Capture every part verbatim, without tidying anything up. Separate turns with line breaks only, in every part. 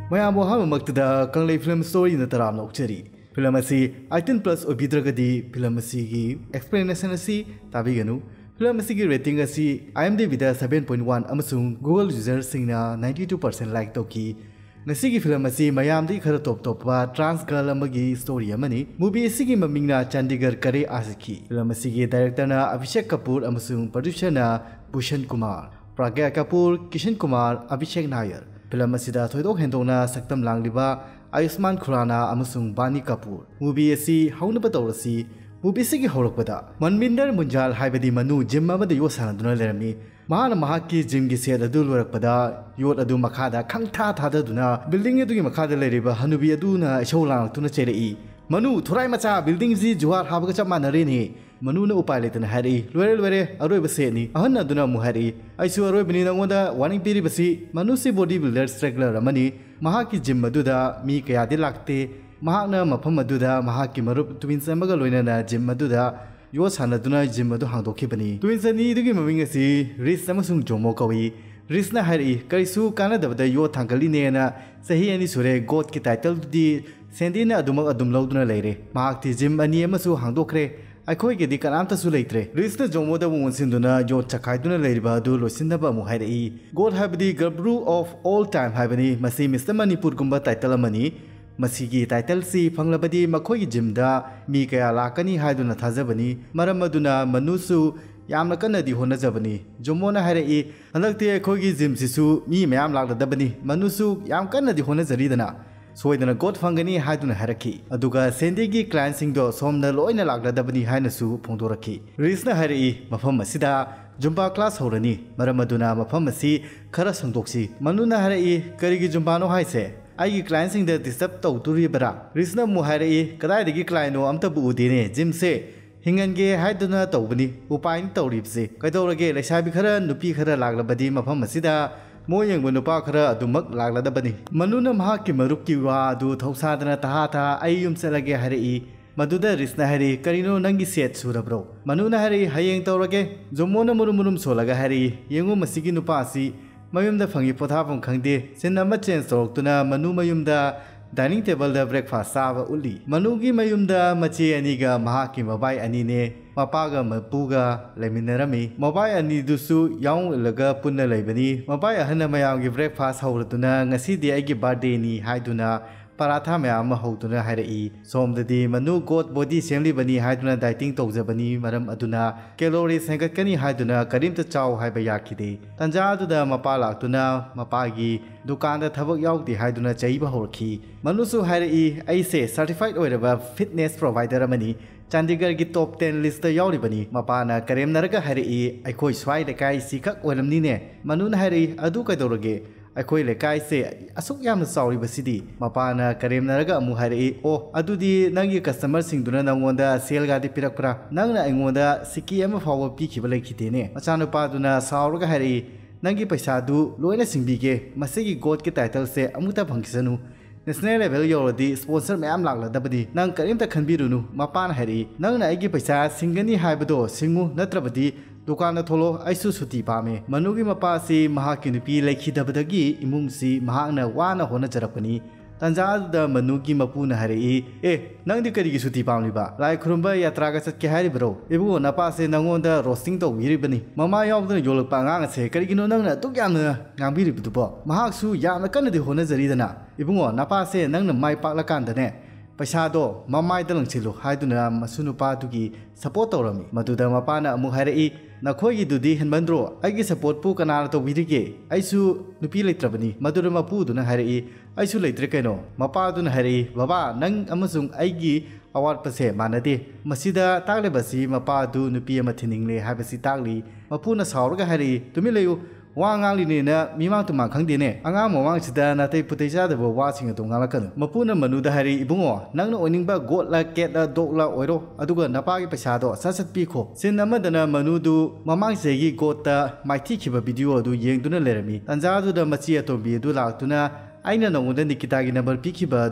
ꯃꯌꯥꯝꯕꯨ ꯑꯍꯥꯟꯕꯃꯛꯇꯗ ꯀꯪꯂꯩ ꯐꯤꯂꯝ ꯁ꯭ꯇꯣꯔꯤꯅ ꯇꯔꯥꯝꯅ ꯑꯣꯛꯆꯔꯤ ꯐꯤꯂꯝ ꯑꯁꯤ ꯑꯩꯠꯇꯤꯟ ꯄ꯭ꯂꯁ ꯑꯣꯏꯕꯤꯗ꯭ꯔꯒꯗꯤ ꯐꯤꯂꯝ ꯑꯁꯤꯒꯤ ꯑꯦꯛꯁꯄ꯭ꯂꯦꯅꯦꯁꯟ ꯑꯁꯤ ꯇꯥꯕꯤꯒꯅꯨ ꯐꯤꯂꯝ ꯑꯁꯤꯒꯤ ꯔꯦꯇꯤꯡ ꯑꯁꯤ ꯑꯥꯏ ꯑꯦꯝ ꯗꯤ ꯕꯤꯗ ꯁꯚꯦꯟ ꯄꯣꯏꯟꯠ ꯋꯥꯟ ꯑꯃꯁꯨꯡ ꯒꯨꯒꯜ ꯌꯨꯖꯔꯁꯤꯡꯅ ꯅꯥꯏꯟꯇꯤ ꯇꯨ ꯄꯔꯁꯦꯟꯠ ꯂꯥꯏꯛ ꯇꯧꯈꯤ ꯉꯁꯤꯒꯤ ꯐꯤꯂꯝ ꯑꯁꯤ ꯃꯌꯥꯝꯗꯒꯤ ꯈꯔ ꯇꯣꯞ ꯇꯣꯞꯄ ꯇ꯭ꯔꯥꯟꯁ ꯒꯔꯜ ꯑꯃꯒꯤ ꯁ꯭ꯇꯣꯔꯤ ꯑꯃꯅꯤ ꯃꯨꯚꯤ ꯑꯁꯤꯒꯤ ꯃꯃꯤꯡꯅ ꯆꯥꯟꯗꯤꯒꯔ ꯀꯔꯦ ꯑꯥꯖꯤꯈꯤ ꯐꯤꯂꯝ ꯑꯁꯤꯒꯤ ꯗꯥꯏꯔꯦꯛꯇꯔꯅ ꯑꯚꯤꯁꯦꯛ ꯀꯄꯨꯔ ꯑꯃꯁꯨꯡ ꯄ꯭ꯔꯣꯗ꯭ꯌꯨꯁꯔꯅ ꯚꯨꯁꯟ ꯀꯨꯃꯥꯔ ꯄ꯭ꯔꯥꯒ꯭ꯌꯥ ꯀꯄꯨꯔ ꯀꯤꯁꯟ ꯀꯨꯃꯥꯔ ꯑꯚꯤꯁꯦꯛ ꯅꯥꯌꯔ ꯐꯤꯂꯝ ꯑꯁꯤꯗ ꯊꯣꯏꯗꯣꯛ ꯍꯦꯟꯗꯣꯛꯅ ꯁꯛꯇꯝ ꯂꯥꯡꯂꯤꯕ ꯑꯌꯨꯁꯃꯥꯟ ꯈꯨꯔꯥꯅꯥ ꯑꯃꯁꯨꯡ ꯕꯥꯅꯤ ꯀꯄꯨꯔ ꯃꯨꯚꯤ ꯑꯁꯤ ꯍꯧꯅꯕ ꯇꯧꯔꯁꯤ ꯃꯨꯚꯤ ꯑꯁꯤꯒꯤ ꯍꯧꯔꯛꯄꯗ ꯃꯟꯃꯤꯟꯗꯔ ꯃꯨꯟꯖꯥꯜ ꯍꯥꯏꯕꯗꯤ ꯃꯅꯨ ꯖꯤꯝ ꯑꯃꯗ ꯌꯣꯠ ꯁꯥꯟꯅꯗꯨꯅ ꯂꯩꯔꯝꯃꯤ ꯃꯍꯥꯛꯅ ꯃꯍꯥꯛꯀꯤ ꯖꯤꯝꯒꯤ ꯁꯦꯠ ꯑꯗꯨ ꯂꯣꯏꯔꯛꯄꯗ ꯌꯣꯠ ꯑꯗꯨ ꯃꯈꯥꯗ ꯈꯪꯊꯥ ꯊꯥꯗꯗꯨꯅ ꯕꯤꯜꯗꯤꯡ ꯑꯗꯨꯒꯤ ꯃꯈꯥꯗ ꯂꯩꯔꯤꯕ ꯍꯅꯨꯕꯤ ꯑꯗꯨꯅ ꯏꯁꯧ ꯂꯥꯡꯂꯛꯇꯨꯅ ꯆꯩꯔꯛꯏ ꯃꯅꯨ ꯊꯣꯔꯥꯏ ꯃꯆꯥ ꯕꯤꯜꯗꯤꯡꯁꯤ ꯖꯨꯍꯥꯔ ꯍꯥꯕꯒ ꯆꯞ ꯃꯥꯟꯅꯔꯦꯅꯦ ꯃꯅꯨꯅ ꯎꯄꯥꯏ ꯂꯩꯇꯅ ꯍꯥꯏꯔꯛꯏ ꯂꯣꯏꯔꯦ ꯂꯣꯏꯔꯦ ꯑꯔꯣꯏꯕ ꯁꯦꯠꯅꯤ ꯑꯍꯟ ꯑꯗꯨꯅ ꯑꯃꯨꯛ ꯍꯥꯏꯔꯛꯏ ꯑꯩꯁꯨ ꯑꯔꯣꯏꯕꯅꯤ ꯅꯉꯣꯟꯗ ꯋꯥꯔꯅꯤꯡ ꯄꯤꯔꯤꯕꯁꯤ ꯃꯅꯨꯁꯤ ꯕꯣꯗꯤ ꯕꯤꯜꯗꯔ ꯁ꯭ꯇ꯭ꯔꯒꯂꯔ ꯑꯃꯅꯤ ꯃꯍꯥꯛꯀꯤ ꯖꯤꯝ ꯑꯗꯨꯗ ꯃꯤ ꯀꯌꯥꯗꯤ ꯂꯥꯛꯇꯦ ꯃꯍꯥꯛꯅ ꯃꯐꯝ ꯑꯗꯨꯗ ꯃꯍꯥꯛꯀꯤ ꯃꯔꯨꯞ ꯇ꯭ꯋꯤꯟꯁ ꯑꯃꯒ ꯂꯣꯏꯅꯅ ꯖꯤꯝ ꯑꯗꯨꯗ ꯌꯣꯠ ꯁꯥꯟꯅꯗꯨꯅ ꯖꯤꯝ ꯑꯗꯨ ꯍꯥꯡꯗꯣꯛꯈꯤꯕꯅꯤ ꯇ꯭ꯋꯤꯟꯁ ꯑꯅꯤꯗꯨꯒꯤ ꯃꯃꯤꯡ ꯑꯁꯤ ꯔꯤꯁ ꯑꯃꯁꯨꯡ ꯖꯣꯃꯣ ꯀꯧꯏ ꯔꯤꯁꯅ ꯍꯥꯏꯔꯛꯏ ꯀꯔꯤꯁꯨ ꯀꯥꯟꯅꯗꯕꯗ ꯌꯣꯠ ꯊꯥꯡꯒꯠꯂꯤꯅꯦꯅ ꯆꯍꯤ ꯑꯅꯤ ꯁꯨꯔꯦ ꯒꯣꯠꯀꯤ ꯇꯥꯏꯇꯜꯗꯨꯗꯤ ꯁꯦꯟꯗꯤꯅ ꯑꯗꯨꯃꯛ ꯑꯗꯨꯝ ꯂꯧꯗꯨꯅ ꯂꯩꯔꯦ ꯃꯍꯥꯛꯇꯤ ꯖꯤꯝ ꯑꯅꯤ ꯑꯃꯁꯨ ꯍꯥꯡꯗꯣꯛꯈ꯭ꯔꯦ ꯑꯩꯈꯣꯏꯒꯤꯗꯤ ꯀꯅꯥꯝꯇꯁꯨ ꯂꯩꯇ꯭ꯔꯦ ꯔꯤꯁꯅ ꯖꯣꯃꯣꯗꯕꯨ ꯑꯣꯟꯁꯤꯟꯗꯨꯅ ꯌꯣꯠ ꯆꯈꯥꯏꯗꯨꯅ ꯂꯩꯔꯤꯕ ꯑꯗꯨ ꯂꯣꯏꯁꯤꯟꯅꯕ ꯑꯃꯨꯛ ꯍꯥꯏꯔꯛꯏ ꯒꯣꯠ ꯍꯥꯏꯕꯗꯤ ꯒꯕ꯭ꯔꯨ ꯑꯣꯐ ꯑꯣꯜ ꯇꯥꯏꯝ ꯍꯥꯏꯕꯅꯤ ꯃꯁꯤ ꯃꯤꯁꯇꯔ ꯃꯅꯤꯄꯨꯔꯒꯨꯝꯕ ꯇꯥꯏꯇꯜ ꯑꯃꯅꯤ ꯃꯁꯤꯒꯤ ꯇꯥꯏꯇꯜꯁꯤ ꯐꯪꯂꯕꯗꯤ ꯃꯈꯣꯏꯒꯤ ꯖꯤꯝꯗ ꯃꯤ ꯀꯌꯥ ꯂꯥꯛꯀꯅꯤ ꯍꯥꯏꯗꯨꯅ ꯊꯥꯖꯕꯅꯤ ꯃꯔꯝ ꯑꯗꯨꯅ ꯃꯅꯨꯁꯨ ꯌꯥꯝꯅ ꯀꯟꯅꯗꯤ ꯍꯣꯠꯅꯖꯕꯅꯤ ꯖꯣꯃꯣꯅ ꯍꯥꯏꯔꯛꯏ ꯍꯟꯗꯛꯇꯤ ꯑꯩꯈꯣꯏꯒꯤ ꯖꯤꯝꯁꯤꯁꯨ ꯃꯤ ꯃꯌꯥꯝ ꯂꯥꯛꯂꯗꯕꯅꯤ ꯃꯅꯨꯁꯨ ꯌꯥꯝ ꯀꯟꯅꯗꯤ ꯍꯣꯠꯅꯖꯔꯤꯗꯅ ꯁꯣꯏꯗꯅ ꯒꯣꯠ ꯐꯪꯒꯅꯤ ꯍꯥꯏꯗꯨꯅ ꯍꯥꯏꯔꯛꯈꯤ ꯑꯗꯨꯒ ꯁꯦꯟꯗꯤꯒꯤ ꯀ꯭ꯂꯥꯏꯟꯁꯤꯡꯗꯣ ꯁꯣꯝꯗ ꯂꯣꯏꯅ ꯂꯥꯛꯂꯗꯕꯅꯤ ꯍꯥꯏꯅꯁꯨ ꯐꯣꯡꯗꯣꯔꯛꯈꯤ ꯔꯤꯁꯅ ꯍꯥꯏꯔꯛꯏ ꯃꯐꯝ ꯑꯁꯤꯗ ꯖꯨꯝꯕꯥ ꯀ꯭ꯂꯥꯁ ꯍꯧꯔꯅꯤ ꯃꯔꯝ ꯑꯗꯨꯅ ꯃꯐꯝ ꯑꯁꯤ ꯈꯔ ꯁꯪꯗꯣꯛꯁꯤ ꯃꯅꯨꯅ ꯍꯥꯏꯔꯛꯏ ꯀꯔꯤꯒꯤ ꯖꯨꯝꯕꯥꯅꯣ ꯍꯥꯏꯁꯦ ꯑꯩꯒꯤ ꯀ꯭ꯂꯥꯏꯟꯁꯤꯡꯗ ꯗꯤꯁꯇꯔꯕ ꯇꯧꯗꯣꯔꯤꯕꯔꯥ ꯔꯤꯁꯅ ꯑꯃꯨꯛ ꯍꯥꯏꯔꯛꯏ ꯀꯗꯥꯏꯗꯒꯤ ꯀ꯭ꯂꯥꯏꯟꯅꯣ ꯑꯝꯇꯕꯨ ꯎꯗꯦꯅꯦ ꯖꯤꯝꯁꯦ ꯍꯤꯡꯍꯟꯒꯦ ꯍꯥꯏꯗꯨꯅꯇꯧꯕꯅꯤ ꯎꯄꯥꯏꯅ ꯇꯧꯔꯤꯕꯁꯦ ꯀꯩꯗꯧꯔꯒꯦ ꯂꯩꯁꯥꯕꯤ ꯈꯔ ꯅꯨꯄꯤ ꯈꯔ ꯂꯥꯛꯂꯕꯗꯤ ꯃꯐꯝ ꯑꯁꯤꯗ ꯃꯣꯏ ꯌꯦꯡꯕ ꯅꯨꯄꯥ ꯈꯔ ꯑꯗꯨꯃꯛ ꯂꯥꯛꯂꯗꯕꯅꯤ ꯃꯅꯨꯅ ꯃꯍꯥꯛꯀꯤ ꯃꯔꯨꯞꯀꯤ ꯋꯥ ꯑꯗꯨ ꯊꯧꯁꯥꯗꯅ ꯇꯍꯥ ꯇꯍꯥ ꯑꯩ ꯌꯨꯝ ꯆꯠꯂꯒꯦ ꯍꯥꯏꯔꯛꯏ ꯃꯗꯨꯗ ꯔꯤꯁꯅ ꯍꯥꯏꯔꯛꯏ ꯀꯔꯤꯅꯣ ꯅꯪꯒꯤ ꯁꯦꯠ ꯁꯨꯔꯕ꯭ꯔꯣ ꯃꯅꯨꯅ ꯍꯥꯏꯔꯛꯏ ꯍꯌꯦꯡ ꯇꯧꯔꯒꯦ ꯖꯣꯃꯣꯅ ꯃꯨꯔꯨꯝ ꯃꯨꯔꯨꯝ ꯁꯣꯜꯂꯒ ꯍꯥꯏꯔꯛꯏ ꯌꯦꯡꯉꯨ ꯃꯁꯤꯒꯤ ꯅꯨꯄꯥ ꯑꯁꯤ ꯃꯌꯨꯝꯗ ꯐꯪꯉꯤ ꯄꯣꯊꯥꯐꯝ ꯈꯪꯗꯦ ꯁꯤꯟ ꯑꯃ ꯆꯦꯟꯖ ꯇꯧꯔꯛꯇꯨꯅ ꯃꯅꯨ ꯃꯌꯨꯝꯗ ꯗꯥꯏꯅꯤꯡ ꯇꯦꯕꯜꯗ ꯕ꯭ꯔꯦꯛꯐꯥꯁ ꯆꯥꯕ ꯎꯠꯂꯤ ꯃꯅꯨꯒꯤ ꯃꯌꯨꯝꯗ ꯃꯆꯦ ꯑꯅꯤꯒ ꯃꯍꯥꯛꯀꯤ ꯃꯕꯥꯏ ꯑꯅꯤꯅꯦ ꯃꯄꯥꯒ ꯃꯄꯨꯒ ꯂꯩꯃꯤꯟꯅꯔꯝꯃꯤ ꯃꯕꯥꯏ ꯑꯅꯤꯗꯨꯁꯨ ꯌꯥꯎ ꯏꯜꯂꯒ ꯄꯨꯟꯅ ꯂꯩꯕꯅꯤ ꯃꯕꯥꯏ ꯑꯍꯟꯅ ꯃꯌꯥꯝꯒꯤ ꯕ꯭ꯔꯦꯛꯐꯥꯁ ꯍꯧꯔꯗꯨꯅ ꯉꯁꯤꯗꯤ ꯑꯩꯒꯤ ꯕꯥꯔꯗꯦꯅꯤ ꯍꯥꯏꯗꯨꯅ ꯄꯔꯥꯊꯥ ꯃꯌꯥꯝ ꯑꯃ ꯍꯧꯗꯨꯅ ꯍꯥꯏꯔꯛꯏ ꯁꯣꯝꯗꯗꯤ ꯃꯅꯨ ꯒꯣꯠ ꯕꯣꯗꯤ ꯁꯦꯝꯂꯤꯕꯅꯤ ꯍꯥꯏꯗꯨꯅ ꯗꯥꯏꯇꯤꯡ ꯇꯧꯖꯕꯅꯤ ꯃꯔꯝ ꯑꯗꯨꯅ ꯀꯦꯂꯣꯔꯤꯁ ꯍꯦꯟꯒꯠꯀꯅꯤ ꯍꯥꯏꯗꯨꯅ ꯀꯔꯤꯝꯇ ꯆꯥꯎ ꯍꯥꯏꯕ ꯌꯥꯈꯤꯗꯦ ꯇꯟꯖꯥ ꯑꯗꯨꯗ ꯃꯄꯥ ꯂꯥꯛꯇꯨꯅ ꯃꯄꯥꯒꯤ ꯗꯨꯀꯥꯟꯗ ꯊꯕꯛ ꯌꯥꯎꯗꯦ ꯍꯥꯏꯗꯨꯅ ꯆꯩꯕ ꯍꯧꯔꯛꯈꯤ ꯃꯅꯨꯁꯨ ꯍꯥꯏꯔꯛꯏ ꯑꯩꯁꯦ ꯁꯔꯇꯤꯐꯥꯏꯠ ꯑꯣꯏꯔꯕ ꯐꯤꯠꯅꯦꯁ ꯄ꯭ꯔꯣꯚꯥꯏꯗꯔ ꯑꯃꯅꯤ ꯆꯥꯟꯗꯤꯒꯔꯒꯤ ꯇꯣꯞ ꯇꯦꯟ ꯂꯤꯁꯇ ꯌꯥꯎꯔꯤꯕꯅꯤ ꯃꯄꯥꯅ ꯀꯔꯦꯝꯅꯔꯒ ꯍꯥꯏꯔꯛꯏ ꯑꯩꯈꯣꯏ ꯁ꯭ꯋꯥꯏ ꯂꯩꯀꯥꯏꯁꯤ ꯈꯛ ꯑꯣꯏꯔꯝꯅꯤꯅꯦ ꯃꯅꯨꯅ ꯍꯥꯏꯔꯛꯏ ꯑꯗꯨ ꯀꯩꯗꯧꯔꯒꯦ ꯑꯩꯈꯣꯏ ꯂꯩꯀꯥꯏꯁꯦ ꯑꯁꯨꯛ ꯌꯥꯝꯅ ꯆꯥꯎꯔꯤꯕꯁꯤꯗꯤ ꯃꯄꯥꯅ ꯀꯔꯦꯝꯅꯔꯒ ꯑꯃꯨꯛ ꯍꯥꯏꯔꯛꯏ ꯑꯣ ꯑꯗꯨꯗꯤ ꯅꯪꯒꯤ ꯀꯁꯇꯃꯔꯁꯤꯡꯗꯨꯅ ꯅꯪꯉꯣꯟꯗ ꯁꯦꯜꯒꯥꯗꯤ ꯄꯤꯔꯛꯄ꯭ꯔꯥ ꯅꯪꯅ ꯑꯩꯉꯣꯟꯗ ꯁꯤꯀꯤ ꯑꯃ ꯐꯥꯎꯕ ꯄꯤꯈꯤꯕ ꯂꯩꯈꯤꯗꯦꯅꯦ ꯃꯆꯥꯅꯨꯄꯥꯗꯨꯅ ꯁꯥꯎꯔꯒ ꯍꯥꯏꯔꯛꯏ ꯅꯪꯒꯤ ꯄꯩꯁꯥꯗꯨ ꯂꯣꯏꯅ ꯁꯤꯡꯕꯤꯒꯦ ꯃꯁꯤꯒꯤ ꯒꯣꯠꯀꯤ ꯇꯥꯏꯇꯜꯁꯦ ꯑꯃꯨꯛꯇ ꯐꯪꯈꯤꯁꯅꯨ ꯅꯦꯁꯅꯦꯜ ꯂꯦꯚꯦꯜ ꯌꯧꯔꯗꯤ ꯁ꯭ꯄꯣꯟꯁꯔ ꯃꯌꯥꯝ ꯂꯥꯛꯂꯗꯕꯅꯤ ꯅꯪ ꯀꯔꯤꯝꯇ ꯈꯟꯕꯤꯔꯨꯅꯨ ꯃꯄꯥꯅ ꯍꯥꯏꯔꯛꯏ ꯅꯪꯅ ꯑꯩꯒꯤ ꯄꯩꯁꯥ ꯁꯤꯡꯒꯅꯤ ꯍꯥꯏꯕꯗꯣ ꯁꯤꯡꯉꯨ ꯅꯠꯇ꯭ꯔꯕꯗꯤ ꯗꯨꯀꯥꯟꯗ ꯊꯣꯛꯂꯣ ꯑꯩꯁꯨ ꯁꯨꯇꯤ ꯄꯥꯝꯃꯦ ꯃꯅꯨꯒꯤ ꯃꯄꯥ ꯑꯁꯤ ꯃꯍꯥꯛꯀꯤ ꯅꯨꯄꯤ ꯂꯩꯈꯤꯗꯕꯗꯒꯤ ꯏꯃꯨꯡꯁꯤ ꯃꯍꯥꯛꯅ ꯋꯥꯅ ꯍꯣꯠꯅꯖꯔꯛꯄꯅꯤ ꯇꯟꯖꯥ ꯑꯗꯨꯗ ꯃꯅꯨꯒꯤ ꯃꯄꯨꯅ ꯍꯥꯏꯔꯛꯏ ꯑꯦ ꯅꯪꯗꯤ ꯀꯔꯤꯒꯤ ꯁꯨꯇꯤ ꯄꯥꯝꯂꯤꯕ ꯂꯥꯏ ꯈꯨꯔꯨꯝꯕ ꯌꯥꯇ꯭ꯔꯥꯒ ꯆꯠꯀꯦ ꯍꯥꯏꯔꯤꯕ꯭ꯔꯣ ꯏꯕꯨꯡꯉꯣ ꯅꯄꯥꯁꯦ ꯅꯪꯉꯣꯟꯗ ꯔꯣꯁꯇꯤꯡ ꯇꯧꯕꯤꯔꯤꯕꯅꯤ ꯃꯃꯥ ꯌꯥꯎꯗꯅ ꯌꯣꯜꯂꯛꯄ ꯑꯉꯥꯡ ꯑꯁꯦ ꯀꯔꯤꯒꯤꯅꯣ ꯅꯪꯅ ꯑꯗꯨꯛ ꯌꯥꯝꯅ ꯉꯥꯡꯕꯤꯔꯤꯕꯗꯨꯕꯣ ꯃꯍꯥꯛꯁꯨ ꯌꯥꯝꯅ ꯀꯟꯅꯗꯤ ꯍꯣꯠꯅꯖꯔꯤꯗꯅ ꯏꯕꯨꯡꯉꯣ ꯅꯄꯥꯁꯦ ꯅꯪꯅ ꯃꯥꯏ ꯄꯥꯛꯂꯀꯥꯟꯗꯅꯦ ꯄꯩꯁꯥꯗꯣ ꯃꯃꯥꯏꯗ ꯂꯪꯁꯤꯜꯂꯨ ꯍꯥꯏꯗꯨꯅ ꯃꯁꯨ ꯅꯨꯄꯥꯗꯨꯒꯤ ꯁꯄꯣꯔꯠ ꯇꯧꯔꯝꯃꯤ ꯃꯗꯨꯗ ꯃꯄꯥꯅ ꯑꯃꯨꯛ ꯍꯥꯏꯔꯛꯏ ꯅꯈꯣꯏꯒꯤꯗꯨꯗꯤ ꯍꯦꯟꯃꯟꯗ꯭ꯔꯣ ꯑꯩꯒꯤ ꯁꯄꯣꯔꯠꯄꯨ ꯀꯅꯥꯅ ꯇꯧꯕꯤꯔꯤꯒꯦ ꯑꯩꯁꯨ ꯅꯨꯄꯤ ꯂꯩꯇ꯭ꯔꯕꯅꯤ ꯃꯗꯨꯗ ꯃꯄꯨꯗꯨꯅ ꯍꯥꯏꯔꯛꯏ ꯑꯩꯁꯨ ꯂꯩꯇ꯭ꯔꯦ ꯀꯩꯅꯣ ꯃꯄꯥꯗꯨꯅ ꯍꯥꯏꯔꯛꯏ ꯕꯕꯥ ꯅꯪ ꯑꯃꯁꯨꯡ ꯑꯩꯒꯤ ꯑꯋꯥꯠꯄꯁꯦ ꯃꯥꯟꯅꯗꯦ ꯃꯁꯤꯗ ꯇꯥꯛꯂꯤꯕꯁꯤ ꯃꯄꯥꯗꯨ ꯅꯨꯄꯤ ꯑꯃ ꯊꯤꯅꯤꯡꯂꯦ ꯍꯥꯏꯕꯁꯤ ꯇꯥꯛꯂꯤ ꯃꯄꯨꯅ ꯁꯥꯎꯔꯒ ꯍꯥꯏꯔꯛꯏ ꯇꯨꯃꯤꯟ ꯂꯩꯌꯨ ꯋꯥ ꯉꯥꯡꯂꯤꯅꯦꯅ ꯃꯤꯃꯥꯡ ꯇꯨꯃꯥꯡ ꯈꯪꯗꯦꯅꯦ ꯑꯉꯥꯡ ꯃꯃꯥꯡꯁꯤꯗ ꯅꯥꯇꯩ ꯄꯨꯇꯩ ꯆꯥꯗꯕ ꯋꯥꯁꯤꯡ ꯑꯗꯨ ꯉꯥꯡꯂꯛꯀꯅꯨ ꯃꯄꯨꯅ ꯃꯅꯨꯗ ꯍꯥꯏꯔꯛꯏ ꯏꯕꯨꯡꯉꯣ ꯅꯪꯅ ꯑꯣꯏꯅꯤꯡꯕ ꯒꯣꯠꯂ ꯀꯦꯠꯂ ꯗꯣꯛꯂ ꯑꯣꯏꯔꯣ ꯑꯗꯨꯒ ꯅꯄꯥꯒꯤ ꯄꯩꯁꯥꯗꯣ ꯁꯠ ꯁꯠ ꯄꯤꯈꯣ ꯁꯤꯟ ꯑꯃꯗꯅ ꯃꯅꯨꯗꯨ ꯃꯃꯥꯡ ꯆꯍꯤꯒꯤ ꯒꯣꯠꯇ ꯃꯥꯏꯊꯤꯈꯤꯕ ꯚꯤꯗꯤꯑꯣ ꯑꯗꯨ ꯌꯦꯡꯗꯨꯅ ꯂꯩꯔꯝꯃꯤ ꯇꯟꯖꯥꯗꯨꯗ ꯃꯆꯤ ꯑꯇꯣꯝꯕꯤ ꯑꯗꯨ ꯂꯥꯛꯇꯨꯅ ꯑꯩꯅ ꯅꯉꯣꯟꯗ ꯅꯤꯀꯤꯇꯥꯒꯤ ꯅꯝꯕꯔ ꯄꯤꯈꯤꯕ ꯑꯗꯨ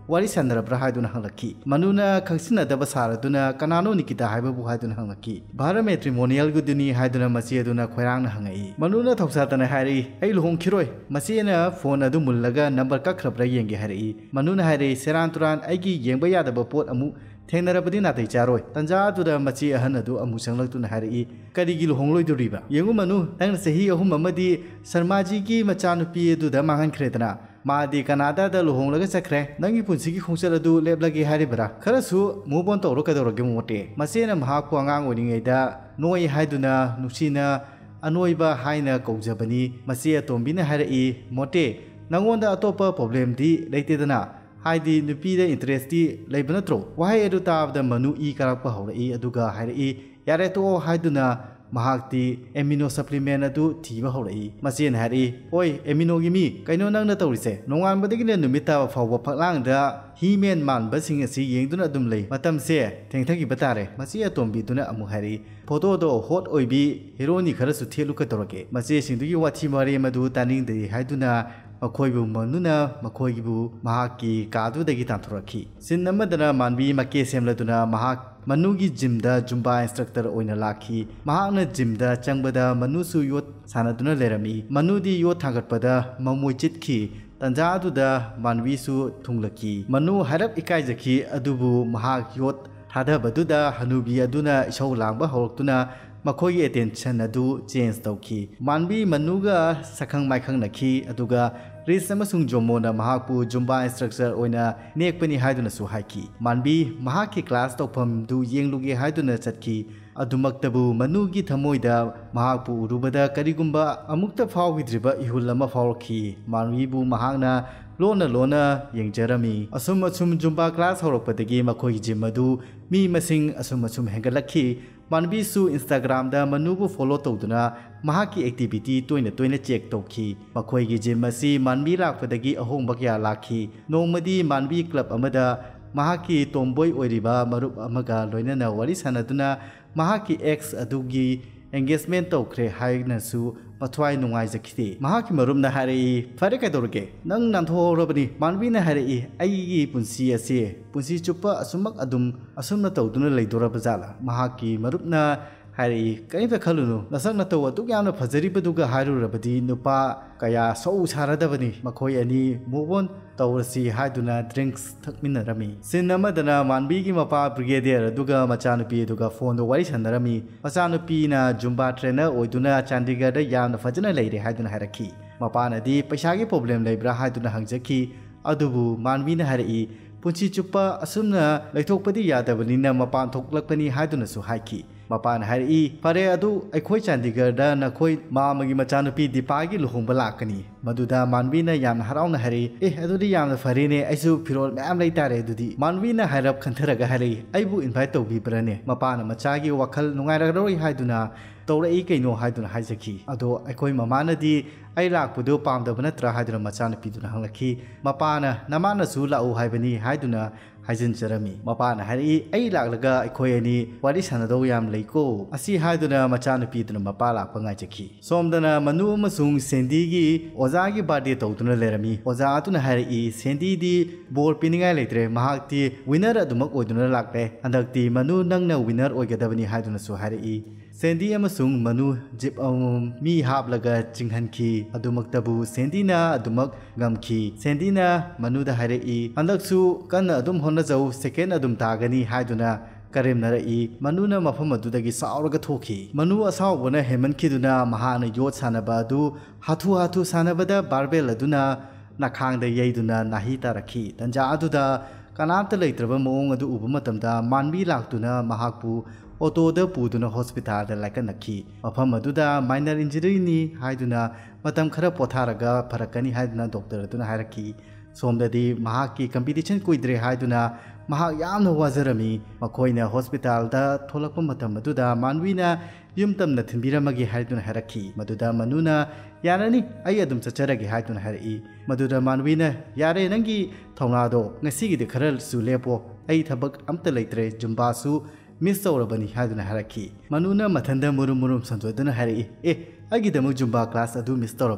wari sandarabra haiduna hanglaki manuna khangsinadaba saraduna kanano nikita haibabu haiduna hanglaki bhara matrimonial guduni haiduna masi aduna khoirangna hangai manuna thawsatana hari ai luhong khiroi masina phone adu mullaga number kakrabra yenge hari manuna hari seran turan aigi yengba yadaba pot amu थेंगनरबदी नातै चारोय तंजा तुदा मची अहन अदु अमु संगलक्तुन हारि करिगी लुहोंगलोइदुरिबा यंगु मनु तंग सही अहुम अमदी शर्मा जी की मचानुपी अदुदा मांगनख्रेतना मादी Canada दा लुहोंगलगा चख्रे नंगी पुंसिगी खोंचल अदु लेबलगे हारिबरा खरसु मूव ऑन तौरो कदौरगे मोटे मसेना महाकु अंगांग ओनिङैदा नोय हाइदुना नुसिना अनोइबा हाइना कौजबनी मसे अतोंबिना हारि मोटे नंगोंदा अतोपा प्रॉब्लम दी लेतेदना हाइदी नुपीदा इंटरेस्ट दी लेब नत्रो वाहे एदु ताबदा मनु ई करकपा हौरई अदुगा हाइरई यारे तो हाइदुना महाक्ति एमिनो सप्लीमेंट अदु थीबा हौरई मसेन हाइरई ओय एमिनो गी मी कैनो नंगना तौरिसे नोंगानबदगिने नुमिता फावबा फकलांगदा हीमेन मानबसिंग असि येंगदुना अदुम लै मतमसे थेंगथगी बतारे मसी अतोंबीदुना अमु हाइरई फोटो दो हॉट ओइबी हीरोनी खरसु थेलुका तौरके मसे सिंदुगी वाथी मारे मदु तानिंगदे हाइदुना मखोइबु मनुना मखोइबु महाकी कादुदगी तांथोरखी सिन अमदना मानबी मके सेमलदुना महाक मनुगी जिमदा जुम्बा इंस्ट्रक्टर ओइना लाखी महाकना जिमदा चंगबदा मनुसु योत सानदुना लेरमी मनुदी योत थागतपदा ममोय चितखी तंजादुदा मानवीसु थुंगलकी मनु हरब इकाइजखी अदुबु महाक योत थादबदुदा हनुबी अदुना इसौ लांबा हौरक्तुना मखोई अटेंशन अदु चेंज तौखी मानबी मनुगा सखंग माइखंग नखी अदुगा रिस अमसुंग जोमोना महाकु जुम्बा इंस्ट्रक्टर ओइना नेकपनी हाइदुना सु हाइकी मानबी महाकी क्लास तौफम दु येंगलुगे हाइदुना चटकी अदुमक्तबु मनुगी थमोइदा महाकु उरुबदा करिगुंबा अमुक्ता फावगिद्रिबा इहुल अमा फावरखी मानबीबु महाकना लोना लोना येंगजरमी असुम असुम जुम्बा क्लास हौरकपदगी मखोई जिम अदु मी मसिंग असुम असुम हेंगलखी मानबीसु इंस्टाग्राम दा मनुबु फॉलो तौदुना महाकी एक्टिविटी तोइना तोइना चेक तौखी मखोइगी जिम असि मानबी लाखपदगी अहोंबा क्या लाखी नोंमदी मानबी क्लब अमदा महाकी तोंबोय ओइरिबा मरुप अमगा लोइनना वारी सानदुना महाकी एक्स अदुगी एंगेजमेंट तौखरे हाइनसु मथवाई नुंगाई जखिति महाकी मरुमना हारे फरे कैदोरगे नंग नांथोरबनी मानबीना हारे अईगी पुंसी असे पुंसी चुप्पा असुमक अदुम असुमना तौदुना लेदोरब जाला महाकी मरुमना हारे कईंता खलुनु नसक नतौ अदुक यामना फजरिबदुगा हारुरबदी नुपा कया सौ सारदबनी मखोय अनि मूवोन तौरसी हाइदुना ड्रिंक्स थकमिनरमी सिन अमदना मानबीगी मपा ब्रिगेडियर अदुगा मचानुपी अदुगा फोन दो वारी सनरमी मचानुपीना जुम्बा ट्रेनर ओइदुना चंडीगढ़ यामना फजना लेरे हाइदुना हारखी मपानदी पैसागी प्रॉब्लम लेब्रा हाइदुना हंगजखी अदुबु मानबीना हारई पुंसी चुप्पा असुमना लैथोकपदी यादबनिना मपान थोकलकपनी हाइदुनासु हाइकी मपान हारई फरे अदु अखोय चंडीगढ़ नखोय मामगी मचानुपी दीपागी लुहोंबा लाकनी मदुदा मानबीना यामना हराउना हारे ए अदुदी यामना फरेने आइसु फिरोल मैम लेतारे अदुदी मानबीना हारब खंथरगा हारे आइबु इनवाइट तौबीब्रने मपान मचागी वखल नुंगाइरगरोय हाइदुना तौरई कइनो हाइदुना हाइजखी अदो अखोय ममानदी आई लाकपुदो पामदब नत्रा हाइदुना मचानुपीदुना हंगलखी मपाना नमानसु लाउ हाइबनी हाइदुना हाइजनजरमी मपाना हारि आई लाकलगा अखोय अनि वारी सानदौ याम लेको असि हाइदुना मचानुपीदुना मपा लाकपा ngaijaki somdana manu amasung sendi gi oza gi birthday tawduna lerami oza atuna hairi sendi di bor piningai leitre mahakti winner adumak oiduna lakte andakti manu nangna winner oigadabani haiduna su hairi Sandy अमसुंग मनु जिप मी हाबलगा चिंगहनखी अदुमक्तबु सेंडीना अदुमक गमखी सेंडीना मनुदा हारेई अंदकसु कन अदुम होनजौ सेकेंड अदुम तागनी हाइदुना करेमनरई मनुना मफम अदुदगी सावरगा थोखी मनु असावबना हेमनखीदुना महाना योत सानबा अदु हाथु हाथु सानबदा बारबेल अदुना नाखांगदा यैदुना नाही तारखी तंजा अदुदा कनामता लेत्रबा मोंग अदु उबा मतमदा मानबी लाक्तुना महाकपु ऑटोदा पुदुना हॉस्पिटल लाइकनखी मफम अदुदा माइनर इंजरी नि हाइदुना मतम खरा पोथारगा फरकनी हाइदुना डॉक्टर अदुना हारखी सोमददी महाकी कंपटीशन कुइद्रे हाइदुना महा यामना वाजरमी मखोइना हॉस्पिटल दा थोलकप मतम अदुदा मानवीना युमतमना थिनबिरमगी हाइदुना हारखी मदुदा मनुना यारनी आई अदुम चचरगे हाइदुना हारई मदुदा मानवीना यारे नंगी थौनादो ngasiगी खरा सुलेपो आई थबक अमता लेत्रे जुम्बासु मिस तौरबनी हाइदुना हारखी मनुना मथंदा मुरुम मुरुम संजोदना हारई ए आगिदमु जुम्बा क्लास अदु मिस तौरबा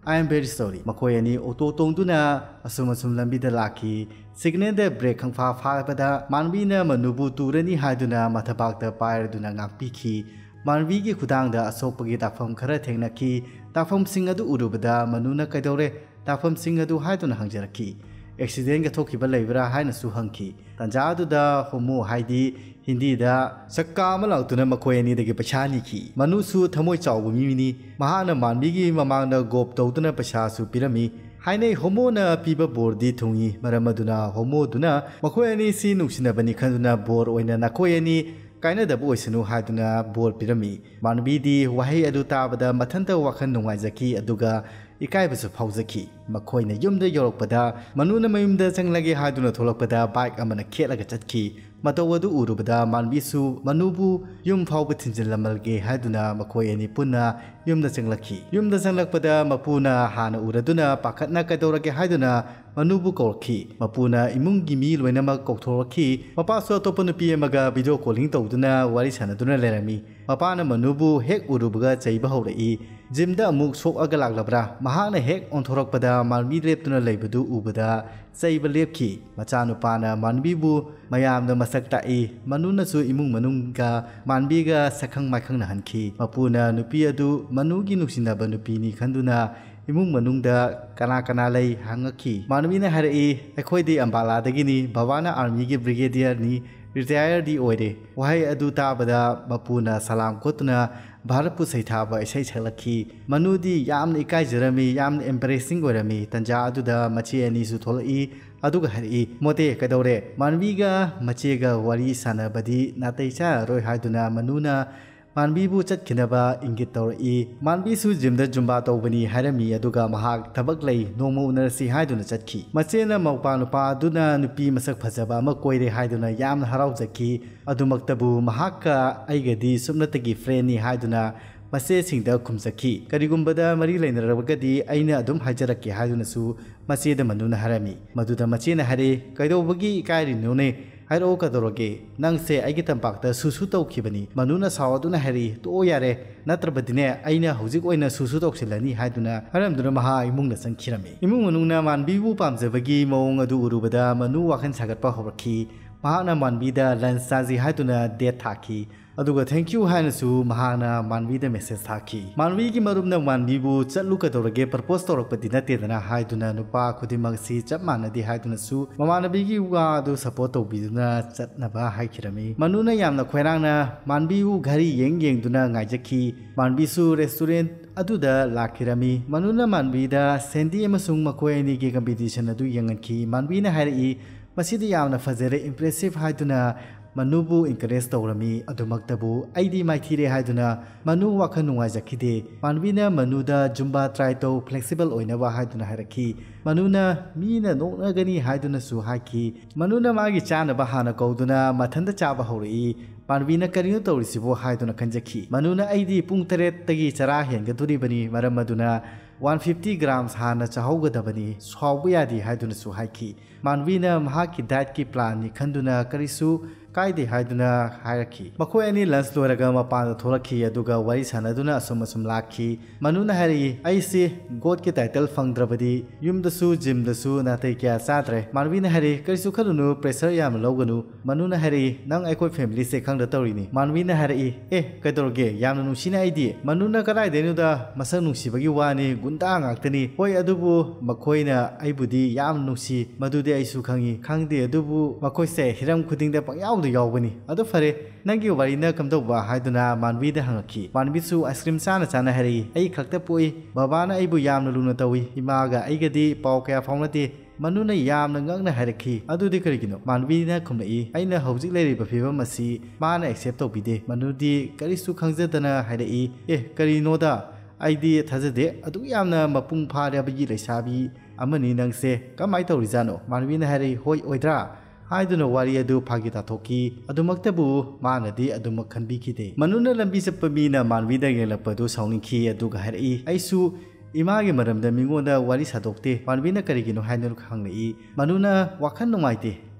I am very sorry makhoi ani auto tongduna asum asum lambi da laki signal da break khang fa fa pada manbi na manubu turani haiduna mathabak da pair duna ngakpi ki manbi gi khudang da asopagi takfam khara thengna ki takfam sing adu urubada manuna kaidore takfam sing adu haiduna hangjaraki accident ga thokiba leibra haina su hangki tanja adu da homo haidi hindi da sakka malautuna makhoi ani dagi pachani ki manu su thamoi chawbu mimini mahana manbi gi mamang da gop tawduna pasha su pirami haine homo na piba bor di thungi maramaduna homo duna makhoi ani si nuksinabani khanduna bor oina nakhoi ani kaina da boy sinu haduna bor pirami manbi di wahi adu tabada mathanta wakhan nungai zaki aduga ikai basu fauzaki makhoi na yumda yorokpada manuna mayumda changlagi haduna tholokpada bike amana khelaga chatki matawadu urubada manbi su manubu yum phawba thinjilamalge haduna makhoi ani punna yumda changlaki yumda changlakpada mapuna hana uraduna pakhatna kadorage haduna manubu korki mapuna imungi mi loinama kokthoraki mapa so topa nupi amaga video calling tawduna wari sanaduna lerami mapana manubu hek urubaga chaiba hawrai jimda amuk sok aga laglabra mahana hek onthorokpada manbi leptuna leibadu ubada chaiba lepki machanupana manbibu mayamna masak tai manuna su imung manungga manbiga sakhang maikhang na hanki mapuna nupi adu manugi nuksinaba nupi ni khanduna imung manungda kana kana lei hangaki manwina harai akhoi ambala dagini bhawana army gi brigadier ni retire di oide wahai adu tabada mapuna salam kotuna bharat pu saithaba isai chalaki manudi yamna ikai jarami yamna embarrassing orami tanja adu da machi ani su tholai aduga hari mote kadore manwiga machiga wari sanabadi natai cha roi haiduna manuna manbi bu chatkinaba ingit tawri manbi su jimda jumba tawbani harami aduga mahak thabak lei nomo unarsi haiduna chatki machena mawpa nupa aduna nupi masak phajaba ma koire haiduna yamna haraujaki adumaktabu mahakka aigadi sumnatagi friend ni haiduna mase singda khumsaki karigumbada mari leinarabagadi aina adum hajaraki haiduna su maseda manuna harami maduda machena hare kaidobagi kairi none hairo kadoroge nangse aigi tampakta susu tawkhibani manuna sawaduna hari to yare natrabadine aina hojik oina susu tawsilani haiduna haramduna maha imungna sankhirami imung manungna manbibu pamjabagi mawong adu urubada manu wakhan sagatpa hobraki mahana manbida lansaji haiduna de thaki aduga thank you hanasu mahana manbida message thaki manwi gi marumna manbibu chatlu kadorage propose torokpadi natedana haiduna nupa khudimak si chapmana di haiduna su mamanabi gi wa adu support tobiduna chatnaba haikirami manuna yamna khoirangna manbibu gari yeng yeng duna ngaijaki manbi su restaurant aduda lakirami manuna manbida sendi amasung makhoi ani gi competition adu yanganki manbina hairi masidi yamna fazere impressive haiduna manubu encourage tawrami adumaktabu aidi maithire haiduna manu wakhan nungai jakide manbina manuda jumba try to flexible oina wa haiduna haraki manuna mina nokna gani haiduna su haki manuna magi chana ba hana kauduna mathanda chaba hori manbina karino tawrisibo haiduna kanjaki manuna aidi pung teret tagi chara hengaduri bani maramaduna one hundred fifty grams hana chahaugadabani swaubu yadi haiduna su haki manbina mahaki diet ki plan ni khanduna karisu kaide haiduna hairaki makhoi ani lunch loraga mapan tholaki aduga wari sanaduna asum asum lakhi manuna hari aise god ke title fangdrabadi yumdasu jimdasu natai kya sadre manwina hari karisu khalunu pressure yam loganu manuna hari nang aikoi family se khangda tawrini manwina hari eh kadorge yamna nusina aidi manuna karai denuda masa nusibagi wani gunda ngaktani hoi adubu makhoina aibudi yam nusi madudi aisu khangi khangde adubu makhoi se hiram khudingda pangyaw yawbani adu fare nangi warina kamdawba haiduna manbida hangaki manbisu ice cream chana chana hari ai khakta poi babana aibu yamna luna tawi imaga aigadi paw kaya fawnati manuna yamna ngakna haraki adudi karigino manbina khumnai aina hojik leiriba phibam asi mana accept tawbide manudi karisu khangjadana harai eh karinoda aidi thajade adu yamna mapung pharabagi leisabi amani nangse kamai tawrijano manbina hari hoi oidra haiduna wari adu phagita thoki adumaktabu manadi adumak khanbikide manuna lambi chapamina manwida gelapadu sawningki aduga harai aisu image maramda mingonda wari sadokte manwina karigino hainur khanglei manuna wakhan numaite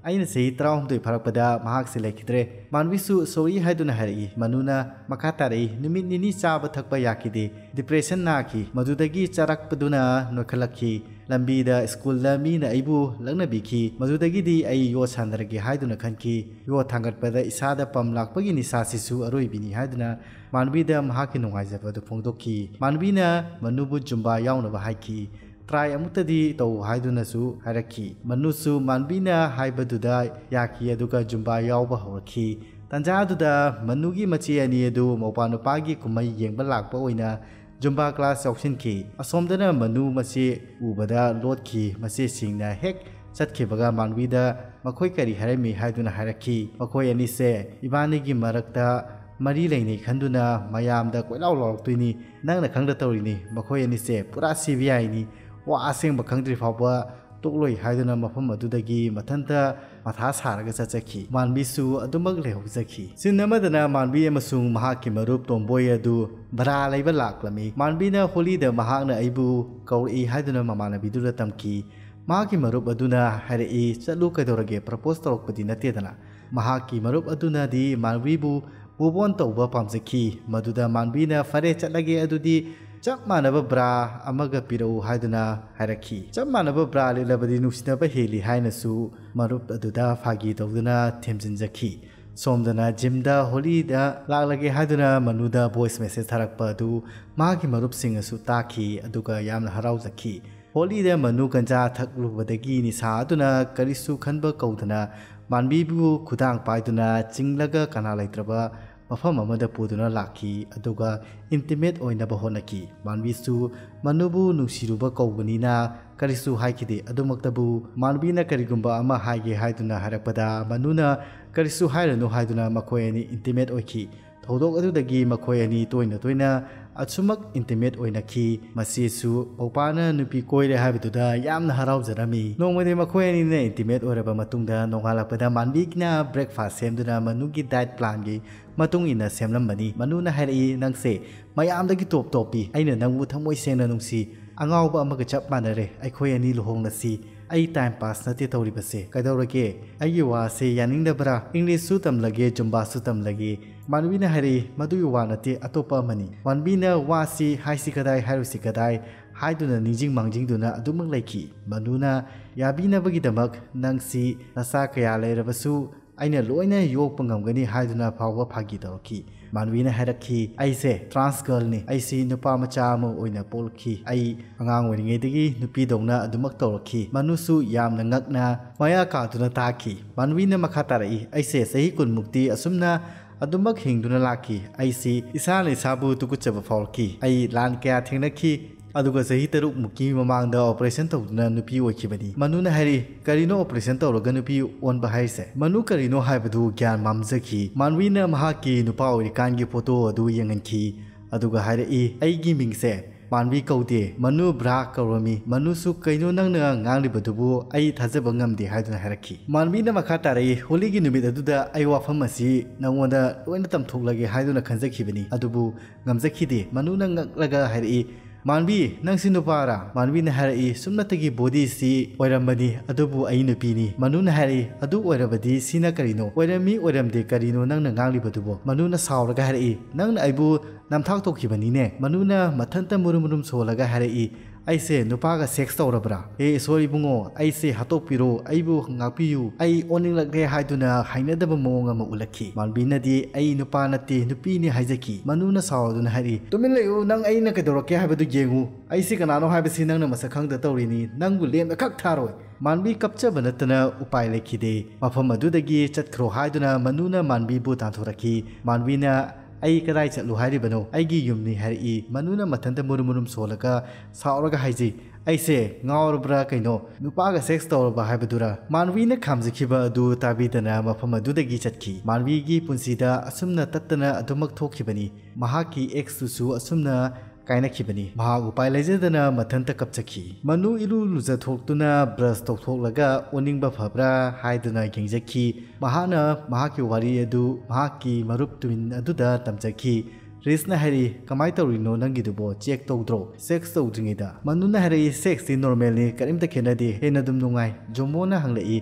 ꯑꯩꯅ ꯆꯍꯤ ꯇꯔꯥꯍꯨꯝꯗꯣꯏ ꯐꯥꯔꯛꯄꯗ ꯃꯍꯥꯛꯁꯤ ꯂꯩꯈꯤꯗ꯭ꯔꯦ꯫ ꯃꯥꯟꯕꯤꯁꯨ sorry ꯍꯥꯏꯗꯨꯅ ꯍꯥꯏꯔꯛꯏ꯫ ꯃꯅꯨꯅ ꯃꯈꯥ ꯇꯥꯔꯛꯏ, ꯅꯨꯃꯤꯠ ꯅꯤꯅꯤ ꯆꯥꯕ ꯊꯛꯄ ꯌꯥꯈꯤꯗꯦ, ꯗꯤꯄ꯭ꯔꯦꯁꯟ ꯅꯥꯈꯤ, ꯃꯗꯨꯗꯒꯤ ꯆꯔꯛꯄꯗꯨꯅ ꯅꯣꯏꯈꯠꯂꯛꯈꯤ꯫ ꯂꯝꯕꯤꯗ ꯁ꯭ꯀꯨꯜꯗ ꯃꯤꯅ ꯑꯩꯕꯨ ꯂꯛꯅꯕꯤꯈꯤ, ꯃꯗꯨꯗꯒꯤꯗꯤ ꯑꯩ ꯌꯣꯠ ꯁꯥꯟꯅꯔꯒꯦ ꯍꯥꯏꯗꯨꯅ ꯈꯟꯈꯤ꯫ ꯌꯣꯠ ꯊꯥꯡꯒꯠꯄꯗ ꯏꯁꯥꯗ ꯄꯝ ꯂꯥꯛꯄꯒꯤ ꯅꯤꯁꯥꯁꯤꯁꯨ ꯑꯔꯣꯏꯕꯤꯅꯤ ꯍꯥꯏꯗꯨꯅ ꯃꯥꯟꯕꯤꯗ ꯃꯍꯥꯛꯀꯤ ꯅꯨꯡꯉꯥꯏꯖꯕ ꯑꯗꯨ ꯐꯣꯡꯗꯣꯛꯈꯤ꯫ ꯃꯥꯟꯕꯤꯅ ꯃꯅꯨꯕꯨ ꯖꯨꯝꯕꯥ ꯌꯥꯎꯅꯕ ꯍꯥꯏꯈꯤ, ꯇ꯭ꯔꯥꯏ ꯑꯃꯨꯛꯇꯗꯤ ꯇꯧ ꯍꯥꯏꯗꯨꯅꯁꯨ ꯍꯥꯏꯔꯛꯈꯤ꯫ ꯃꯅꯨꯁꯨ ꯃꯥꯟꯕꯤꯅ ꯍꯥꯏꯕꯗꯨꯗ ꯌꯥꯈꯤ ꯑꯗꯨꯒ ꯖꯨꯝꯕꯥ ꯌꯥꯎꯕ ꯍꯧꯔꯛꯈꯤ꯫ ꯇꯥꯟꯖꯥ ꯑꯗꯨꯗ ꯃꯅꯨꯒꯤ ꯃꯆꯦ ꯑꯅꯤ ꯑꯗꯨ ꯃꯧꯄꯥꯅꯨꯄꯥꯒꯤ ꯀꯨꯝꯍꯩ ꯌꯦꯡꯕ ꯂꯥꯛꯄ ꯑꯣꯏꯅ ꯖꯨꯝꯕꯥ ꯀ꯭ꯂꯥꯁ ꯌꯥꯎꯁꯤꯟꯈꯤ꯫ ꯑꯁꯣꯝꯗꯅ ꯃꯅꯨ ꯃꯆꯦ ꯎꯕꯗ ꯂꯣꯠꯈꯤ꯫ ꯃꯆꯦꯁꯤꯡꯅ ꯍꯦꯛ ꯆꯠꯈꯤꯕꯒ ꯃꯥꯟꯕꯤꯗ ꯃꯈꯣꯏ ꯀꯔꯤ ꯍꯥꯏꯔꯝꯃꯤ ꯍꯥꯏꯗꯨꯅ ꯍꯥꯏꯔꯛꯈꯤ꯫ ꯃꯈꯣꯏ ꯑꯅꯤꯁꯦ ꯏꯕꯥꯅꯤꯒꯤ ꯃꯔꯛꯇ ꯃꯔꯤ ꯂꯩꯅꯩ ꯈꯟꯗꯨꯅ ꯃꯌꯥꯝꯗ ꯀꯣꯏꯂꯥꯎ ꯂꯥꯎꯔꯛꯇꯣꯏꯅꯤ, ꯅꯪꯅ ꯈꯪꯗ ꯇꯧꯔꯤꯅꯤ, ꯃꯈꯣꯏ ꯑꯅꯤꯁꯦ ꯄꯨꯔꯥ ꯁꯤ ꯕꯤ ꯑꯥꯏꯅꯤ, ꯋꯥ ꯑꯁꯦꯡꯕ ꯈꯪꯗ꯭ꯔꯤ ꯐꯥꯎꯕ ꯇꯣꯛꯂꯣꯏ ꯍꯥꯏꯗꯨꯅ ꯃꯐꯝ ꯑꯗꯨꯗꯒꯤ ꯃꯊꯟꯇ ꯃꯊꯥ ꯁꯥꯔꯒ ꯆꯠꯆꯈꯤ꯫ ꯃꯥꯟꯕꯤꯁꯨ ꯑꯗꯨꯃꯛ ꯂꯩꯍꯧꯖꯈꯤ꯫ ꯁꯤꯟ ꯑꯃꯗꯅ ꯃꯥꯟꯕꯤ ꯑꯃꯁꯨꯡ ꯃꯍꯥꯛꯀꯤ ꯃꯔꯨꯞ ꯇꯣꯝꯕꯣꯏ ꯑꯗꯨ ꯚꯔꯥ ꯂꯩꯕ ꯂꯥꯛꯂꯝꯃꯤ꯫ ꯃꯥꯟꯕꯤꯅ ꯍꯣꯂꯤꯗ ꯃꯍꯥꯛꯅ ꯑꯩꯕꯨ ꯀꯧꯔꯛꯏ ꯍꯥꯏꯗꯨꯅ ꯃꯃꯥꯟꯅꯕꯤꯗꯨꯗ ꯇꯝꯈꯤ꯫ ꯃꯍꯥꯛꯀꯤ ꯃꯔꯨꯞ ꯑꯗꯨꯅ ꯍꯥꯏꯔꯛꯏ, ꯆꯠꯂꯨ ꯀꯩꯗꯧꯔꯒꯦ, ꯄ꯭ꯔꯄꯣꯁ ꯇꯧꯔꯛꯄꯗꯤ ꯅꯠꯇꯦꯗꯅ꯫ ꯃꯍꯥꯛꯀꯤ ꯃꯔꯨꯞ ꯑꯗꯨꯅꯗꯤ ꯃꯥꯟꯕꯤꯕꯨ ꯃꯨꯚ ꯑꯣꯟ ꯇꯧꯕ ꯄꯥꯝꯖꯈꯤ꯫ ꯃꯗꯨꯗ ꯃꯥꯟꯕꯤꯅ ꯐꯔꯦ ꯆꯠꯂꯒꯦ, ꯑꯗꯨꯗꯤ ꯆꯞ ꯃꯥꯟꯅꯕ ꯕ꯭ꯔꯥ ꯑꯃꯒ ꯄꯤꯔꯛꯎ ꯍꯥꯏꯗꯨꯅ ꯍꯥꯏꯔꯛꯈꯤ꯫ ꯆꯞ ꯃꯥꯟꯅꯕ ꯕ꯭ꯔꯥ ꯂꯤꯠꯂꯕꯗꯤ ꯅꯨꯡꯁꯤꯅꯕ ꯍꯦꯜꯂꯤ ꯍꯥꯏꯅꯁꯨ ꯃꯔꯨꯞ ꯑꯗꯨꯗ ꯐꯥꯒꯤ ꯇꯧꯗꯨꯅ ꯊꯦꯝꯖꯤꯟꯖꯈꯤ꯫ ꯁꯣꯝꯗꯅ ꯖꯤꯝꯗ ꯍꯣꯂꯤꯗ ꯂꯥꯛꯂꯒꯦ ꯍꯥꯏꯗꯨꯅ ꯃꯅꯨꯗ ꯚꯣꯏꯁ ꯃꯦꯁꯦꯖ ꯊꯥꯔꯛꯄ ꯑꯗꯨ ꯃꯍꯥꯛꯀꯤ ꯃꯔꯨꯞꯁꯤꯡꯅꯁꯨ ꯇꯥꯈꯤ ꯑꯗꯨꯒ ꯌꯥꯝꯅ ꯍꯔꯥꯎꯖꯈꯤ꯫ ꯍꯣꯂꯤꯗ ꯃꯅꯨ ꯒꯟꯖꯥ ꯊꯛꯂꯨꯕꯗꯒꯤ ꯅꯤꯁꯥ ꯑꯗꯨꯅ ꯀꯔꯤꯁꯨ ꯈꯟꯕ ꯀꯧꯗꯅ ꯃꯥꯟꯕꯤꯕꯨ ꯈꯨꯗꯥꯡ ꯄꯥꯏꯗꯨꯅ ꯆꯤꯡꯂꯒ ꯀꯅꯥ ꯂꯩꯇ꯭ꯔꯕ ꯃꯐꯝ ꯑꯃꯗ ꯄꯨꯗꯨꯅ ꯂꯥꯛꯈꯤ ꯑꯗꯨꯒ ꯏꯟꯇꯤꯃꯦꯠ ꯑꯣꯏꯅꯕ ꯍꯣꯠꯅꯈꯤ꯫ ꯃꯥꯟꯕꯤꯁꯨ ꯃꯅꯨꯕꯨ ꯅꯨꯡꯁꯤꯔꯨꯕ ꯀꯧꯕꯅꯤꯅ ꯀꯔꯤꯁꯨ ꯍꯥꯏꯈꯤꯗꯦ꯫ ꯑꯗꯨꯃꯛꯇꯕꯨ ꯃꯥꯟꯕꯤꯅ ꯀꯔꯤꯒꯨꯝꯕ ꯑꯃ ꯍꯥꯏꯒꯦ ꯍꯥꯏꯗꯨꯅ ꯍꯥꯏꯔꯛꯄꯗ ꯃꯅꯨꯅ ꯀꯔꯤꯁꯨ ꯍꯥꯏꯔꯅꯨ ꯍꯥꯏꯗꯨꯅ ꯃꯈꯣꯏ ꯑꯅꯤ ꯏꯟꯇꯤꯃꯦꯠ ꯑꯣꯏꯈꯤ꯫ ꯊꯧꯗꯣꯛ ꯑꯗꯨꯗꯒꯤ ꯃꯈꯣꯏ ꯑꯅꯤ ꯇꯣꯏꯅ ꯇꯣꯏꯅ ꯑꯁꯨꯃꯛ ꯏꯟꯇꯤꯃꯦꯠ ꯑꯣꯏꯅꯈꯤ꯫ ꯃꯁꯤꯁꯨ ꯃꯧꯄꯥꯅ ꯅꯨꯄꯤ ꯀꯣꯏꯔꯦ ꯍꯥꯏꯕꯗꯨꯗ ꯌꯥꯝꯅ ꯍꯔꯥꯎꯖꯔꯝꯃꯤ꯫ ꯅꯣꯡꯃꯗꯤ ꯃꯈꯣꯏ ꯑꯅꯤꯅ ꯏꯟꯇꯤꯃꯦꯠ ꯑꯣꯏꯔꯕ ꯃꯇꯨꯡꯗ ꯅꯣꯡꯉꯥꯜꯂꯛꯄꯗ ꯃꯥꯟꯕꯤꯅ ꯕ꯭ꯔꯦꯛꯐꯥꯁ ꯁꯦꯝꯗꯨꯅ ꯃꯅꯨꯒꯤ ꯗꯥꯏꯠ प्लाꯟꯒꯤ ꯃꯇꯨꯡ ꯏꯟꯅ ꯁꯦꯝꯂꯝꯕꯅꯤ꯫ ꯃꯅꯨꯅ ꯍꯥꯏꯔꯛꯏ, ꯅꯪꯁꯦ ꯃꯌꯥꯝꯗꯒꯤ ꯇꯣꯞ ꯇꯣꯞꯄꯤ, ꯑꯩꯅ ꯅꯪꯕꯨ ꯊꯃꯣꯏ ꯁꯦꯡꯅ ꯅꯨꯡꯁꯤ, ꯑꯉꯥꯎꯕ ꯑꯃꯒ ꯆꯞ ꯃꯥꯟꯅꯔꯦ, ꯑꯩꯈꯣꯏ ꯑꯅꯤ ꯂꯨꯍꯣꯡꯂꯁꯤ, ꯑꯩ ꯇꯥꯏꯝ ꯄꯥꯁ ꯅꯠꯇꯦ ꯇꯧꯔꯤꯕꯁꯦ, ꯀꯩꯗꯧꯔꯒꯦ, ꯑꯩꯒꯤ ꯋꯥꯁꯦ ꯌꯥꯅꯤꯡꯗꯕ꯭ꯔꯥ, ꯏꯪꯂꯤꯁꯁꯨ ꯇꯝꯂꯒꯦ, ꯖꯨꯝꯕꯥꯁꯨ ꯇꯝꯂꯒꯦ꯫ ꯃꯥꯟꯕꯤꯅ ꯍꯥꯏꯔꯛꯏ, ꯃꯗꯨꯒꯤ ꯋꯥ ꯅꯠꯇꯦ, ꯑꯇꯣꯞꯄ ꯑꯃꯅꯤ꯫ ꯃꯥꯟꯕꯤꯅ ꯋꯥꯁꯤ ꯍꯥꯏꯁꯤ ꯀꯗꯥꯏ ꯍꯥꯏꯔꯨꯁꯤ ꯀꯗꯥꯏ ꯍꯥꯏꯗꯨꯅ ꯅꯤꯡꯖꯤꯡ ꯃꯥꯡꯖꯤꯡꯗꯨꯅ ꯑꯗꯨꯃꯛ ꯂꯩꯈꯤ꯫ ꯃꯅꯨꯅ ꯌꯥꯕꯤꯅꯕꯒꯤꯗꯃꯛ ꯅꯪꯁꯤ ꯅꯆꯥ ꯀꯌꯥ ꯂꯩꯔꯕꯁꯨ ꯑꯩꯅ ꯂꯣꯏꯅ ꯌꯣꯛꯄ ꯉꯝꯒꯅꯤ ꯍꯥꯏꯗꯨꯅ ꯐꯥꯎꯕ ꯐꯥꯒꯤ ꯇꯧꯔꯛꯈꯤ꯫ ꯃꯥꯟꯕꯤꯅ ꯍꯥꯏꯔꯛꯈꯤ, ꯑꯩꯁꯦ ꯇ꯭ꯔꯥꯟꯁ ꯒꯔꯜꯅꯤ, ꯑꯩꯁꯤ ꯅꯨꯄꯥ ꯃꯆꯥ ꯑꯃ ꯑꯣꯏꯅ ꯄꯣꯛꯂꯛꯈꯤ, ꯑꯩ ꯑꯉꯥꯡ ꯑꯣꯏꯔꯤꯉꯩꯗꯒꯤ ꯅꯨꯄꯤꯗꯧꯅ ꯑꯗꯨꯃꯛ ꯇꯧꯔꯛꯈꯤ꯫ ꯃꯅꯨꯁꯨ ꯌꯥꯝꯅ ꯉꯛꯅ ꯃꯌꯥ ꯀꯥꯗꯨꯅ ꯇꯥꯈꯤ꯫ ꯃꯥꯟꯕꯤꯅ ꯃꯈꯥ ꯇꯥꯔꯛꯏ, ꯑꯩꯁꯦ ꯆꯍꯤ ꯀꯨꯟꯃꯨꯛꯇꯤ ꯑꯁꯨꯝꯅ ꯑꯗꯨꯃꯛ ꯍꯤꯡꯗꯨꯅ ꯂꯥꯛꯈꯤ꯫ ꯑꯩꯁꯤ ꯏꯁꯥꯅ ꯏꯁꯥꯕꯨ ꯇꯨꯀꯠꯆꯕ ꯐꯥꯎꯔꯛꯈꯤ꯫ ꯑꯩ ꯂꯥꯟ ꯀꯌꯥ ꯊꯦꯡꯅꯈꯤ ꯑꯗꯨꯒ ꯆꯍꯤ ꯇꯔꯨꯛꯃꯨꯛꯀꯤ ꯃꯃꯥꯡꯗ ꯑꯣꯄꯔꯦꯁꯟ ꯇꯧꯗꯨꯅ ꯅꯨꯄꯤ ꯑꯣꯏꯈꯤꯕꯅꯤ꯫ ꯃꯅꯨꯅ ꯍꯥꯏꯔꯤ, ꯀꯔꯤꯅꯣ ꯑꯣꯄꯔꯦꯁꯟ ꯇꯧꯔꯒ ꯅꯨꯄꯤ ꯑꯣꯟꯕ ꯍꯥꯏꯔꯤꯁꯦ? ꯃꯅꯨ ꯀꯔꯤꯅꯣ ꯍꯥꯏꯕꯗු ꯒ꯭ꯌꯥꯟ ꯃꯝꯖꯈꯤ꯫ ꯃꯥꯟꯕꯤꯅ ꯃꯍꯥꯛꯀꯤ ꯅꯨꯄꯥ ꯑꯣꯏꯔꯤꯀꯥꯟꯒꯤ ꯐꯣꯇꯣ ꯑꯗꯨ ꯌꯦꯡꯍꯟꯈꯤ ꯑꯗꯨꯒ ꯍꯥꯏꯔꯛꯏ, ꯑꯩꯒꯤ ꯃꯤꯡꯁꯦ ꯃꯥꯟꯕꯤ ꯀꯧꯗꯦ, ꯃꯅꯨ ꯕ꯭ꯔꯥ ꯀꯧꯔꯝꯃꯤ꯫ ꯃꯅꯨꯁꯨ ꯀꯩꯅꯣ ꯅꯪꯅ ꯉꯥꯡꯂꯤꯕꯗꯨꯕꯨ ꯑꯩ ꯊꯥꯖꯕ ꯉꯝꯗꯦ ꯍꯥꯏꯗꯨꯅ ꯍꯥꯏꯔꯛꯈꯤ꯫ ꯃꯥꯟꯕꯤꯅ ꯃꯈꯥ ꯇꯥꯔꯛꯏ, ꯍꯣꯂꯤꯒꯤ ꯅꯨꯃꯤꯠ ꯑꯗꯨꯗ ꯑꯩ ꯋꯥꯐꯝ ꯑꯁꯤ ꯅꯉꯣꯟꯗ ꯂꯣꯏꯅ ꯇꯝꯊꯣꯛꯂꯒꯦ ꯍꯥꯏꯗꯨꯅ ꯈꯟꯖꯈꯤꯕꯅꯤ, ꯑꯗꯨꯕꯨ ꯉꯝꯖꯈꯤꯗꯦ꯫ ꯃꯅꯨꯅ ꯉꯛꯂꯒ ꯍꯥꯏꯔꯛꯏ, ꯃꯥꯟꯕꯤ ꯅꯪꯁꯤ ꯅꯨꯄꯥꯔꯥ? ꯃꯥꯟꯕꯤꯅ ꯍꯥꯏꯔꯛꯏ, ꯁꯨꯞꯅꯇꯒꯤ ꯕꯣꯗꯤꯁꯤ ꯑꯣꯏꯔꯝꯕꯅꯤ, ꯑꯗꯨꯕꯨ ꯑꯩ ꯅꯨꯄꯤꯅꯤ꯫ ꯃꯅꯨꯅ ꯍꯥꯏꯔꯛꯏ, ꯑꯗꯨ ꯑꯣꯏꯔꯕꯗꯤ ꯁꯤꯅ ꯀꯔꯤꯅꯣ? ꯑꯣꯏꯔꯝꯃꯤ ꯑꯣꯏꯔꯝꯗꯦ ꯀꯔꯤꯅꯣ ꯅꯪꯅ ꯉꯥꯡꯂꯤꯕꯗꯨꯕꯣ? ꯃꯅꯨꯅ ꯁꯥꯎꯔꯒ ꯍꯥꯏꯔꯛꯏ, ꯅꯪꯅ ꯑꯩꯕꯨ ꯅꯝꯊꯥꯛ ꯇꯧꯈꯤꯕꯅꯤꯅꯦ꯫ ꯃꯅꯨꯅ ꯃꯊꯟꯇ मुरुम मुरुम सोलगा हरई, ऐसे नुपागा सेक्स तौरब्रा? ए ईश्वर इबुंगो, ऐसे हतोक्पिरो, अइबु ngapiyu, ai ओनिंगलगरे हाइदुना हाइनदब मोंग अमा उलखी। मानबीनदी अइ नुपा नत्ते नुपीनि हाइजकी। मनुना सावदुना हरि, तुमिन लयु नंग अइना कदौरके हाइबदु येंगु, ऐसे कनानो हाइबसि नंगना मसक खंगदा तौरिनि, नंगबु लेमना खक थारोय। मानबी कपचब नत्तना उपाय लेखिदे। मफम अदुदगी चतख्रो हाइदुना मनुना मानबीबु तांथोरकी। मानबीना अई कदाई चलु हाइरिबनो, अइगी युमनि हरई। मनुना मथंत मुरुम मुरुम सोलगा सावरगा हाइजि, ऐसे ngaurabra kaino nupaga sex tawraba haibadura। मानवीना खामजखिबा अदु ताबीदना मफम अदुदगी चतखि। मानवीगी पुंसीदा असुमना तत्तना अदुमक थोखिबनी। महाकी एक्स तुसु असुमना कायनाखिबनी। महाग उपाय लेजदना मथंत कपचखि। मनु इरु लुजथोक्तुना ब्रश तौथोक्लगा ओनिंगबा फब्रा हाइदुना गेंजखि। महाना महाकी वारी अदु महाकी मरुप तुमिन अदुदा तमजखि। रेसना हरी, कमाई तौरिनो नंगिदुबो चेक तौद्रो सेक्स तौद्रिङैदा। मनुना हरी, सेक्स ति नॉर्मल नि, करिमता खेनदे, हेना दुम नुंगाई। जोमोना हंगलई,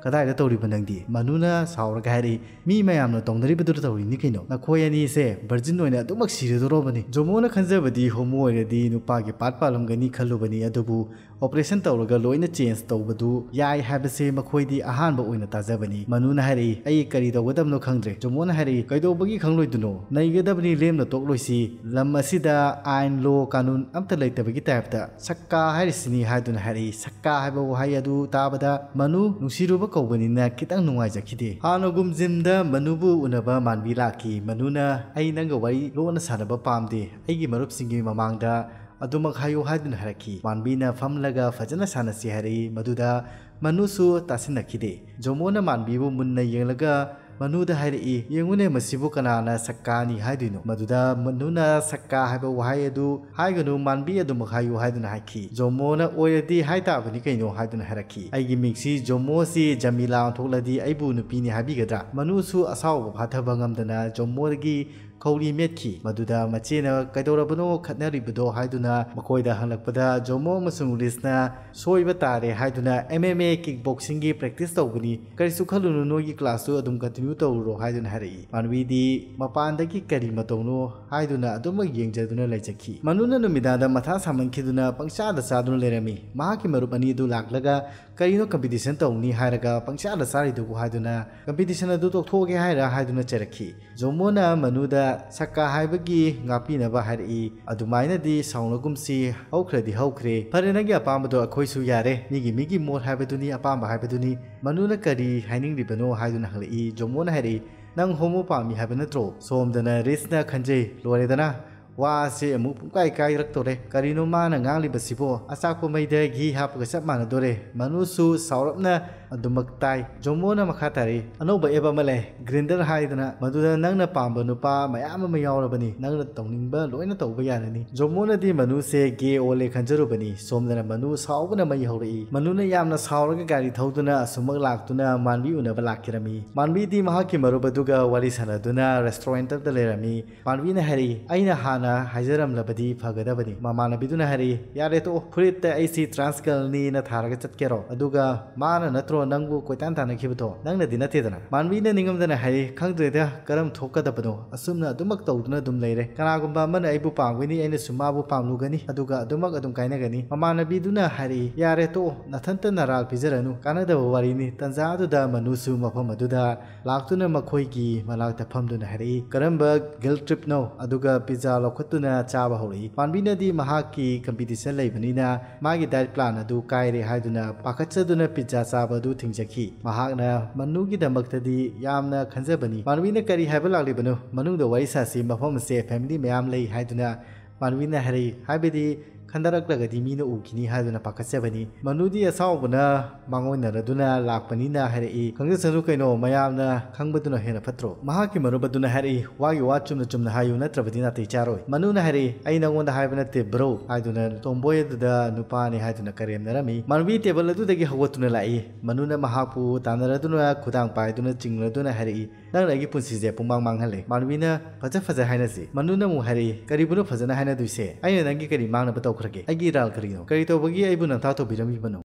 ꯀꯗꯥꯏꯗ ꯇꯧꯔꯤꯕ ꯅꯪꯗꯤ ꯃꯅꯨꯅ ꯁꯥꯎꯔꯒ ꯍꯥꯏꯔꯛꯏ ꯃꯤ ꯃꯌꯥꯝꯅ ꯇꯧꯅꯔꯤꯕꯗꯨꯗ ꯇꯧꯔꯤꯅꯤ ꯀꯩꯅꯣ ꯅꯈꯣꯏ ꯑꯅꯤꯁꯦ ꯚꯔꯖꯤꯟ ꯑꯣꯏꯅ ꯑꯗꯨꯃꯛ ꯁꯤꯔꯗꯣꯔꯕꯅꯤ ꯖꯣꯃꯣꯅ ꯈꯟꯖꯕꯗꯤ ꯍꯣꯃꯣ ꯑꯣꯏꯔꯗꯤ ꯅꯨꯄꯥꯒꯤ ꯄꯥꯠ ꯄꯥꯜꯂꯝꯒꯅꯤ ꯈꯜꯂꯨꯕꯅꯤ ꯑꯗꯨꯕꯨ ꯑꯣꯄꯔꯦꯁꯟ ꯇꯧꯔꯒ ꯂꯣꯏꯅ ꯆꯦꯟꯖ ꯇꯧꯕꯗꯨ ꯌꯥꯏ ꯍꯥꯏꯕꯁꯦ ꯃꯈꯣꯏꯗꯤ ꯑꯍꯥꯟꯕ ꯑꯣꯏꯅ ꯇꯥꯖꯕꯅꯤ ꯃꯅꯨꯅ ꯍꯥꯏꯔꯛꯏ ꯑꯩ ꯀꯔꯤ ꯇꯧꯒꯗꯕꯅꯣ ꯈꯪꯗ꯭ꯔꯦ ꯖꯣꯃꯣꯅ ꯍꯥꯏꯔꯛꯏ ꯀꯩꯗꯧꯕꯒꯤ ꯈꯪꯂꯣꯏꯗꯨꯅꯣ ꯅꯩꯒꯗꯕꯅꯤ ꯂꯦꯝꯅ ꯇꯣꯛꯂꯣꯏꯁꯤ ꯂꯝ ꯑꯁꯤꯗ ꯑꯥꯏꯟ ꯂꯣ ꯀꯥꯅꯨꯟ ꯑꯝꯇ ꯂꯩꯇꯕꯒꯤ ꯇꯥꯏꯞꯇ ꯁꯛꯀꯥ ꯍꯥꯏꯔꯤꯁꯤꯅꯤ ꯍꯥꯏꯗꯨꯅ ꯍꯥꯏꯔꯛꯏ ꯁꯛꯀꯥ ꯍꯥꯏꯕ ꯋꯥꯍꯩ ꯑꯗꯨ ꯇꯥꯕꯗ ꯃꯅꯨ ꯅꯨꯡꯁꯤꯔꯨꯕ ꯀꯧꯕꯅꯤꯅ ꯈꯤꯇꯪ ꯅꯨꯡꯉꯥꯏꯖꯈꯤꯗꯦ ꯍꯥꯟꯅꯒꯨꯝ ꯖꯤꯝꯗ ꯃꯅꯨꯕꯨ ꯎꯅꯕ ꯃꯥꯟꯕꯤ ꯂꯥꯛꯈꯤ ꯃꯅꯨꯅ ꯑꯩ ꯅꯪꯒ ꯋꯥꯔꯤ ꯂꯣꯟꯅ ꯁꯥꯟꯅꯕ ꯄꯥꯝꯗꯦ ꯑꯩꯒꯤ ꯃꯔꯨꯞꯁꯤꯡꯒꯤ ꯃꯃꯥꯡꯗ ꯑꯗꯨꯃꯛ ꯍꯥꯏꯌꯨ ꯍꯥꯏꯗꯨꯅ ꯍꯥꯏꯔꯛꯈꯤ ꯃꯥꯟꯕꯤꯅ ꯐꯝꯂꯒ ꯐꯖꯅ ꯁꯥꯟꯅꯁꯤ ꯍꯥꯏꯔꯛꯏ ꯃꯗꯨꯗ ꯃꯅꯨꯁꯨ ꯇꯥꯁꯤꯟꯅꯈꯤꯗꯦ ꯖꯣꯃꯣꯅ ꯃꯥꯟꯕꯤꯕꯨ ꯃꯨꯟꯅ ꯌꯦꯡꯂꯒ ꯃꯅꯨꯗ ꯍꯥꯏꯔꯛꯏ ꯌꯦꯡꯉꯨꯅꯦ ꯃꯁꯤꯕꯨ ꯀꯅꯥꯅ ꯁꯛꯀꯥꯅꯤ ꯍꯥꯏꯗꯣꯏꯅꯣ ꯃꯗꯨꯗ ꯃꯅꯨꯅ ꯁꯛꯀꯥ ꯍꯥꯏꯕ ꯋꯥꯍꯩ ꯑꯗꯨ ꯍꯥꯏꯒꯅꯨ ꯃꯥꯟꯕꯤ ꯑꯗꯨꯃꯛ ꯍꯥꯏꯌꯨ ꯍꯥꯏꯗꯨꯅ ꯍꯥꯏꯈꯤ ꯖꯣꯃꯣꯅ ꯑꯣꯏꯔꯗꯤ ꯍꯥꯏ ꯇꯥꯕꯅꯤ ꯀꯩꯅꯣ ꯍꯥꯏꯗꯨꯅ ꯍꯥꯏꯔꯛꯈꯤ ꯑꯩꯒꯤ ꯃꯤꯡꯁꯤ ꯖꯣꯃꯣꯁꯤ ꯖꯃꯤꯂꯥ ꯑꯣꯟꯊꯣꯛꯂꯗꯤ ꯑꯩꯕꯨ ꯅꯨꯄꯤꯅꯤ ꯍꯥꯏꯕꯤꯒꯗ꯭ꯔꯥ ꯃꯅꯨꯁꯨ ꯑꯁꯥꯎꯕ ꯐꯥꯊꯕ ꯉꯝꯗꯅ ꯖꯣꯃꯣꯗꯒꯤ ꯈꯧꯔꯤ ꯃꯦꯠꯈꯤ ꯃꯗꯨꯗ ꯃꯆꯦꯅ ꯀꯩꯗꯧꯔꯕꯅꯣ ꯈꯠꯅꯔꯤꯕꯗꯣ ꯍꯥꯏꯗꯨꯅ ꯃꯈꯣꯏꯗ ꯍꯪꯂꯛꯄꯗ ꯖꯣꯃꯣ ꯑꯃꯁꯨꯡ ꯔꯤꯁꯅ ꯁꯣꯏꯕ ꯇꯥꯔꯦ ꯍꯥꯏꯗꯨꯅ ꯑꯦꯝ ꯑꯦꯝ ꯑꯦ ꯀꯤꯛ ꯕꯣꯛꯁꯤꯡꯒꯤ ꯄ꯭ꯔꯦꯛꯇꯤꯁ ꯇꯧꯕꯅꯤ ꯀꯔꯤꯁꯨ ꯈꯜꯂꯨꯅꯨ ꯅꯣꯏꯒꯤ ꯀ꯭ꯂꯥꯁꯇꯨ ꯑꯗꯨꯝ ꯀꯟꯇꯤꯅ꯭ꯌꯨ ꯇꯧꯔꯨꯔꯣ ꯍꯥꯏꯗꯨꯅ ꯍꯥꯏꯔꯛꯏ ꯃꯥꯟꯕꯤꯗꯤ ꯃꯄꯥꯟꯗꯒꯤ ꯀꯔꯤ ꯃꯇꯧꯅꯣ ꯍꯥꯏꯗꯨꯅ ꯑꯗꯨꯃꯛ ꯌꯦꯡꯖꯗꯨꯅ ꯂꯩꯖꯈꯤ ꯃꯅꯨꯅ ꯅꯨꯃꯤꯗꯥꯡꯗ ꯃꯊꯥ ꯁꯥꯃꯟꯈꯤꯗꯨꯅ ꯄꯪꯆꯥꯗ ꯆꯥꯗꯨꯅ ꯂꯩꯔꯝꯃꯤ ꯃꯍꯥꯛꯀꯤ ꯃꯔꯨꯞ ꯑꯅꯤ ꯑꯗꯨ ꯂꯥꯛꯂꯒ ꯀꯔꯤꯅꯣ ꯀꯝꯄꯤꯇꯤꯁꯟ ꯇꯧꯅꯤ ꯍꯥꯏꯔꯒ ꯄꯪꯆꯥꯗ ꯆꯥꯔꯤꯗꯨꯕꯨ ꯍꯥꯏꯗꯨꯅ ꯀꯝꯄꯤꯇꯤꯁꯟ ꯑꯗꯨ ꯇꯣꯛꯊꯣꯛꯑꯒꯦ ꯍꯥꯏꯔ ꯍꯥꯏꯗꯨꯅ ꯆꯩꯔꯛꯈꯤ ꯖꯣꯃꯣꯅ ꯃꯅꯨꯗ ꯁꯛꯀꯥ ꯍꯥꯏꯕꯒꯤ ꯉꯥꯛꯄꯤꯅꯕ ꯍꯥꯏꯔꯛꯏ ꯑꯗꯨꯃꯥꯏꯅꯗꯤ ꯁꯥꯎꯅꯒꯨꯝꯁꯤ ꯍꯧꯈ꯭ꯔꯗꯤ ꯍꯧꯈ꯭ꯔꯦ ꯐꯔꯦ ꯅꯪꯒꯤ ꯑꯄꯥꯝꯕꯗꯣ ꯑꯩꯈꯣꯏꯁꯨ ꯌꯥꯔꯦ ꯃꯤꯒꯤ ꯃꯤꯒꯤ ꯃꯣꯠ ꯍꯥꯏꯕꯗꯨꯅꯤ ꯑꯄꯥꯝꯕ ꯍꯥꯏꯕꯗꯨꯅꯤ ꯃꯅꯨꯅ ꯀꯔꯤ ꯍꯥꯏꯅꯤꯡꯂꯤꯕꯅꯣ ꯍꯥꯏꯗꯨꯅ ꯍꯪꯂꯛꯏ ꯖꯣꯃꯣꯅ ꯍꯥꯏꯔꯛꯏ ꯅꯪ ꯍꯣꯃꯣ ꯄꯥꯝꯃꯤ ꯍꯥꯏꯕ ꯅꯠꯇ꯭ꯔꯣ ꯁꯣꯝꯗꯅ ꯔꯤꯁꯅ ꯈꯟꯖꯩ ꯂꯣꯏꯔꯦꯗꯅ ꯋꯥꯁꯦ ꯑꯃꯨꯛ ꯄꯨꯡꯀꯥꯏ ꯀꯥꯏꯔꯛꯇꯣꯔꯦ ꯀꯔꯤꯅꯣ ꯃꯥꯅ ꯉꯥꯡꯂꯤꯕꯁꯤꯕꯣ ꯑꯆꯥꯛꯄ ꯃꯩꯗ ꯘꯤ ꯍꯥꯞꯄꯒ ꯆꯞ ꯃꯥꯟꯅꯗꯣꯔꯦ ꯃꯅꯨꯁꯨ ꯁꯥꯎꯔꯞꯅ ꯑꯗꯨꯃꯛ ꯇꯥꯏ ꯖꯣꯃꯣꯅ ꯃꯈꯥ ꯇꯥꯔꯤ ꯑꯅꯧꯕ ꯑꯦꯞ ꯑꯃ ꯂꯩ ꯒ꯭ꯔꯤꯟꯗꯔ ꯍꯥꯏꯗꯅ ꯃꯗꯨꯗ ꯅꯪꯅ ꯄꯥꯝꯕ ꯅꯨꯄꯥ ꯃꯌꯥꯝ ꯑꯃ ꯌꯥꯎꯔꯕꯅꯤ ꯅꯪꯅ ꯇꯧꯅꯤꯡꯕ ꯂꯣꯏꯅ ꯇꯧꯕ ꯌꯥꯔꯅꯤ ꯖꯣꯃꯣꯅꯗꯤ ꯃꯅꯨꯁꯦ ꯒꯦ ꯑꯣꯜꯂꯦ ꯈꯟꯖꯔꯨꯕꯅꯤ ꯁꯣꯝꯗꯅ ꯃꯅꯨ ꯁꯥꯎꯕꯅ ꯃꯩ ꯍꯧꯔꯛꯏ ꯃꯅꯨꯅ ꯌꯥꯝꯅ ꯁꯥꯎꯔꯒ ꯒꯥꯔꯤ ꯊꯧꯗꯨꯅ ꯑꯁꯨꯃꯛ ꯂꯥꯛꯇꯨꯅ ꯃꯥꯟꯕꯤ ꯎꯅꯕ ꯂꯥꯛꯈꯤꯔꯝꯃꯤ ꯃꯥꯟꯕꯤꯗꯤ ꯃꯍꯥꯛꯀꯤ ꯃꯔꯨꯞ ꯑꯗꯨꯒ ꯋꯥꯔꯤ ꯁꯥꯟꯅꯗꯨꯅ ꯔꯦꯁꯇꯨꯔꯦꯟꯇꯗ ꯂꯩꯔꯝꯃꯤ ꯃꯥꯟꯕꯤꯅ ꯍꯥꯏꯔꯛꯏ ꯑꯩꯅ ꯍꯥꯟꯅ ꯍꯥꯏꯖꯔꯝꯂꯕꯗꯤ ꯐꯒꯗꯕꯅꯤ ꯃꯃꯥꯟꯅꯕꯤꯗꯨꯅ ꯍꯥꯏꯔꯛꯏ ꯌꯥꯔꯦ ꯇꯣꯛꯑꯣ ꯐꯨꯔꯤꯠꯇ ꯑꯩꯁꯤ ꯇ꯭ꯔꯥꯟꯁꯒꯜꯅꯤꯅ ꯊꯥꯔꯒ ꯆꯠꯀꯦꯔꯣ ꯑꯗꯨꯒ ꯃꯥꯅ ꯅꯠꯇ꯭ꯔꯣ ꯅꯪꯕꯨ ꯀꯣꯏꯇꯥꯟ ꯇꯥꯟꯅꯈꯤꯕꯗꯣ ꯅꯪꯅꯗꯤ ꯅꯠꯇꯦꯗꯅ ꯃꯥꯟꯕꯤꯅ ꯅꯤꯡꯉꯝꯗꯅ ꯍꯥꯏꯔꯤ ꯈꯪꯗ꯭ꯔꯦꯗ ꯀꯔꯝ ꯊꯣꯛꯀꯗꯕꯅꯣ ꯑꯁꯨꯝꯅ ꯑꯗꯨꯃꯛ ꯇꯧꯗꯨꯅ ꯑꯗꯨꯝ ꯂꯩꯔꯦ ꯀꯅꯥꯒꯨꯝꯕ ꯑꯃꯅ ꯑꯩꯕꯨ ꯄꯥꯝꯒꯅꯤ ꯑꯩꯅꯁꯨ ꯃꯥꯕꯨ ꯄꯥꯝꯂꯨꯒꯅꯤ ꯑꯗꯨꯒ ꯑꯗꯨꯃꯛ ꯑꯗꯨം ꯀꯥꯏꯅꯒꯅꯤ ꯃꯃꯥꯟꯅꯕꯤꯗꯨꯅ ꯍꯥꯏꯔꯛꯏ ꯌꯥꯔꯦ ꯇꯣꯛꯑꯣ ꯅꯊꯟꯇ ꯅꯔꯥꯜ ꯄꯤꯖꯔꯅꯨ ꯀꯥꯟꯅꯗꯕ ꯋꯥꯔꯤꯅꯤ ꯇꯟꯖꯥ ꯑꯗꯨꯗ ꯃꯅꯨꯁꯨ ꯃꯐꯝ ꯑꯗꯨꯗ ꯂꯥꯛꯇꯨꯅ ꯃꯈꯣꯏꯒꯤ ꯃꯅꯥꯛꯇ ꯐꯝꯗꯨꯅ ꯍꯥꯏꯔꯛꯏ ꯀꯔꯝꯕ ꯒꯤꯜ ꯇ꯭ꯔꯤꯞꯅꯣ ꯑꯗꯨꯒ ꯄꯤꯖꯥ ꯂꯧꯈꯠꯇꯨꯅ ꯆꯥꯕ ꯍꯧꯔꯛꯏ ꯃꯥꯟꯕꯤꯅꯗꯤ ꯃꯍꯥꯛꯀꯤ ꯀꯝꯄꯤꯇꯤꯁꯟ ꯂꯩꯕꯅꯤꯅ ꯃꯥꯒꯤ ꯗꯥꯏꯠ ꯄ꯭ꯂꯥꯟ ꯑꯗꯨ ꯀꯥꯏꯔꯦ ꯍꯥꯏꯗꯨꯅ ꯄꯥꯈꯠꯆꯗꯨꯅ ꯄꯤꯖꯥ ꯆꯥꯕ ꯑꯗꯨ ꯊꯤꯡꯖꯈꯤ ꯃꯍꯥꯛꯅ ꯃꯅꯨꯒꯤꯗꯃꯛꯇꯗꯤ ꯌꯥꯝꯅ ꯈꯟꯖꯕꯅꯤ ꯃꯥꯟꯕꯤꯅ ꯀꯔꯤ ꯍꯥꯏꯕ ꯂꯥꯛꯂꯤꯕꯅꯣ ꯃꯅꯨꯡꯗ ꯋꯥꯔꯤ ꯁꯥꯁꯤ ꯃꯐꯝ ꯑꯁꯦ ꯐꯦꯃꯤꯂꯤ ꯃꯌꯥꯝ ꯂꯩ ꯍꯥꯏꯗꯨꯅ ꯃꯥꯟꯕꯤꯅ ꯍꯥꯏꯔꯛꯏ ꯍꯥꯏꯕꯗꯤ ꯈꯟꯗꯔꯛꯂꯒꯗꯤ ꯃꯤꯅ ꯎꯈꯤꯅꯤ ꯍꯥꯏꯗꯨꯅ ꯄꯥꯈꯠꯆꯕꯅꯤ ꯃꯅꯨꯗꯤ ꯑꯁꯥꯎꯕꯅ ꯃꯥꯡꯑꯣꯏꯅꯔꯗꯨꯅ ꯂꯥꯛꯄꯅꯤꯅ ꯍꯥꯏꯔꯛꯏ ꯈꯪꯖꯁꯅꯨ ꯀꯩꯅꯣ ꯃꯌꯥꯝꯅ ꯈꯪꯕꯗꯨꯅ ꯍꯦꯟꯅ ꯐꯠꯇ꯭ꯔꯣ ꯃꯍꯥꯛꯀꯤ ꯃꯔꯨꯞ ꯑꯗꯨꯅ ꯍꯥꯏꯔꯛꯏ ꯋꯥꯒꯤ ꯋꯥ ꯆꯨꯝꯅ ꯆꯨꯝꯅ ꯍꯥꯏꯌꯨ ꯅꯠꯇ꯭ꯔꯕꯗꯤ ꯅꯥꯇꯩ ꯆꯥꯔꯣꯏ ꯃꯅꯨꯅ ꯍꯥꯏꯔꯛꯏ ꯑꯩ ꯅꯪꯉꯣꯟꯗ ꯍꯥꯏꯕ ꯅꯠꯇꯦ ꯕ꯭ꯔꯣ ꯍꯥꯏꯗꯨꯅ ꯇꯣꯝꯕꯣꯏ ꯑꯗꯨꯗ ꯅꯨꯄꯥꯅꯤ ꯍꯥꯏꯗꯨꯅ ꯀꯔꯦꯝꯅꯔꯝꯃꯤ ꯃꯥꯟꯕꯤ ꯇꯦꯕꯜ ꯑꯗꯨꯗꯒꯤ ꯍꯧꯒꯠꯇꯨꯅ ꯂꯥꯛꯏ ꯃꯅꯨꯅ ꯃꯍꯥꯛꯄꯨ ꯇꯥꯟꯅꯔꯗꯨꯅ ꯈꯨꯗꯥꯡ ꯄꯥꯏꯗꯨꯅ ꯆꯤꯡꯂꯗꯨꯅ ꯍꯥꯏꯔꯛꯏ ꯅꯪꯅ ꯑꯩꯒꯤ ꯄꯨꯟꯁꯤꯁꯦ ꯄꯨꯡꯃꯥꯡ ꯃꯥꯡꯍꯜꯂꯦ ꯃꯥꯟꯕꯤꯅ ꯐꯖ ꯐꯖ ꯍꯥꯏꯅꯁꯤ ꯃꯅꯨꯅ ꯑꯃꯨꯛ ꯍꯥꯏꯔꯛꯏ ꯀꯔꯤꯕꯨꯅꯣ ꯐꯖꯅ ꯍꯥꯏꯅꯗꯣꯏꯁꯦ ꯑꯩꯅ ꯅꯪꯒꯤ ꯀꯔꯤ ꯃꯥꯡꯅꯕ ꯇꯧꯈ꯭ꯔꯒꯦ ꯑꯩꯒꯤ ꯏꯔꯥꯜ ꯀꯔꯤꯅꯣ ꯀꯔꯤ ꯇꯧꯕꯒꯤ ꯑꯩꯕꯨ ꯅꯝꯊꯥꯛ ꯇꯧꯕꯤꯔꯝꯃꯤꯕꯅꯣ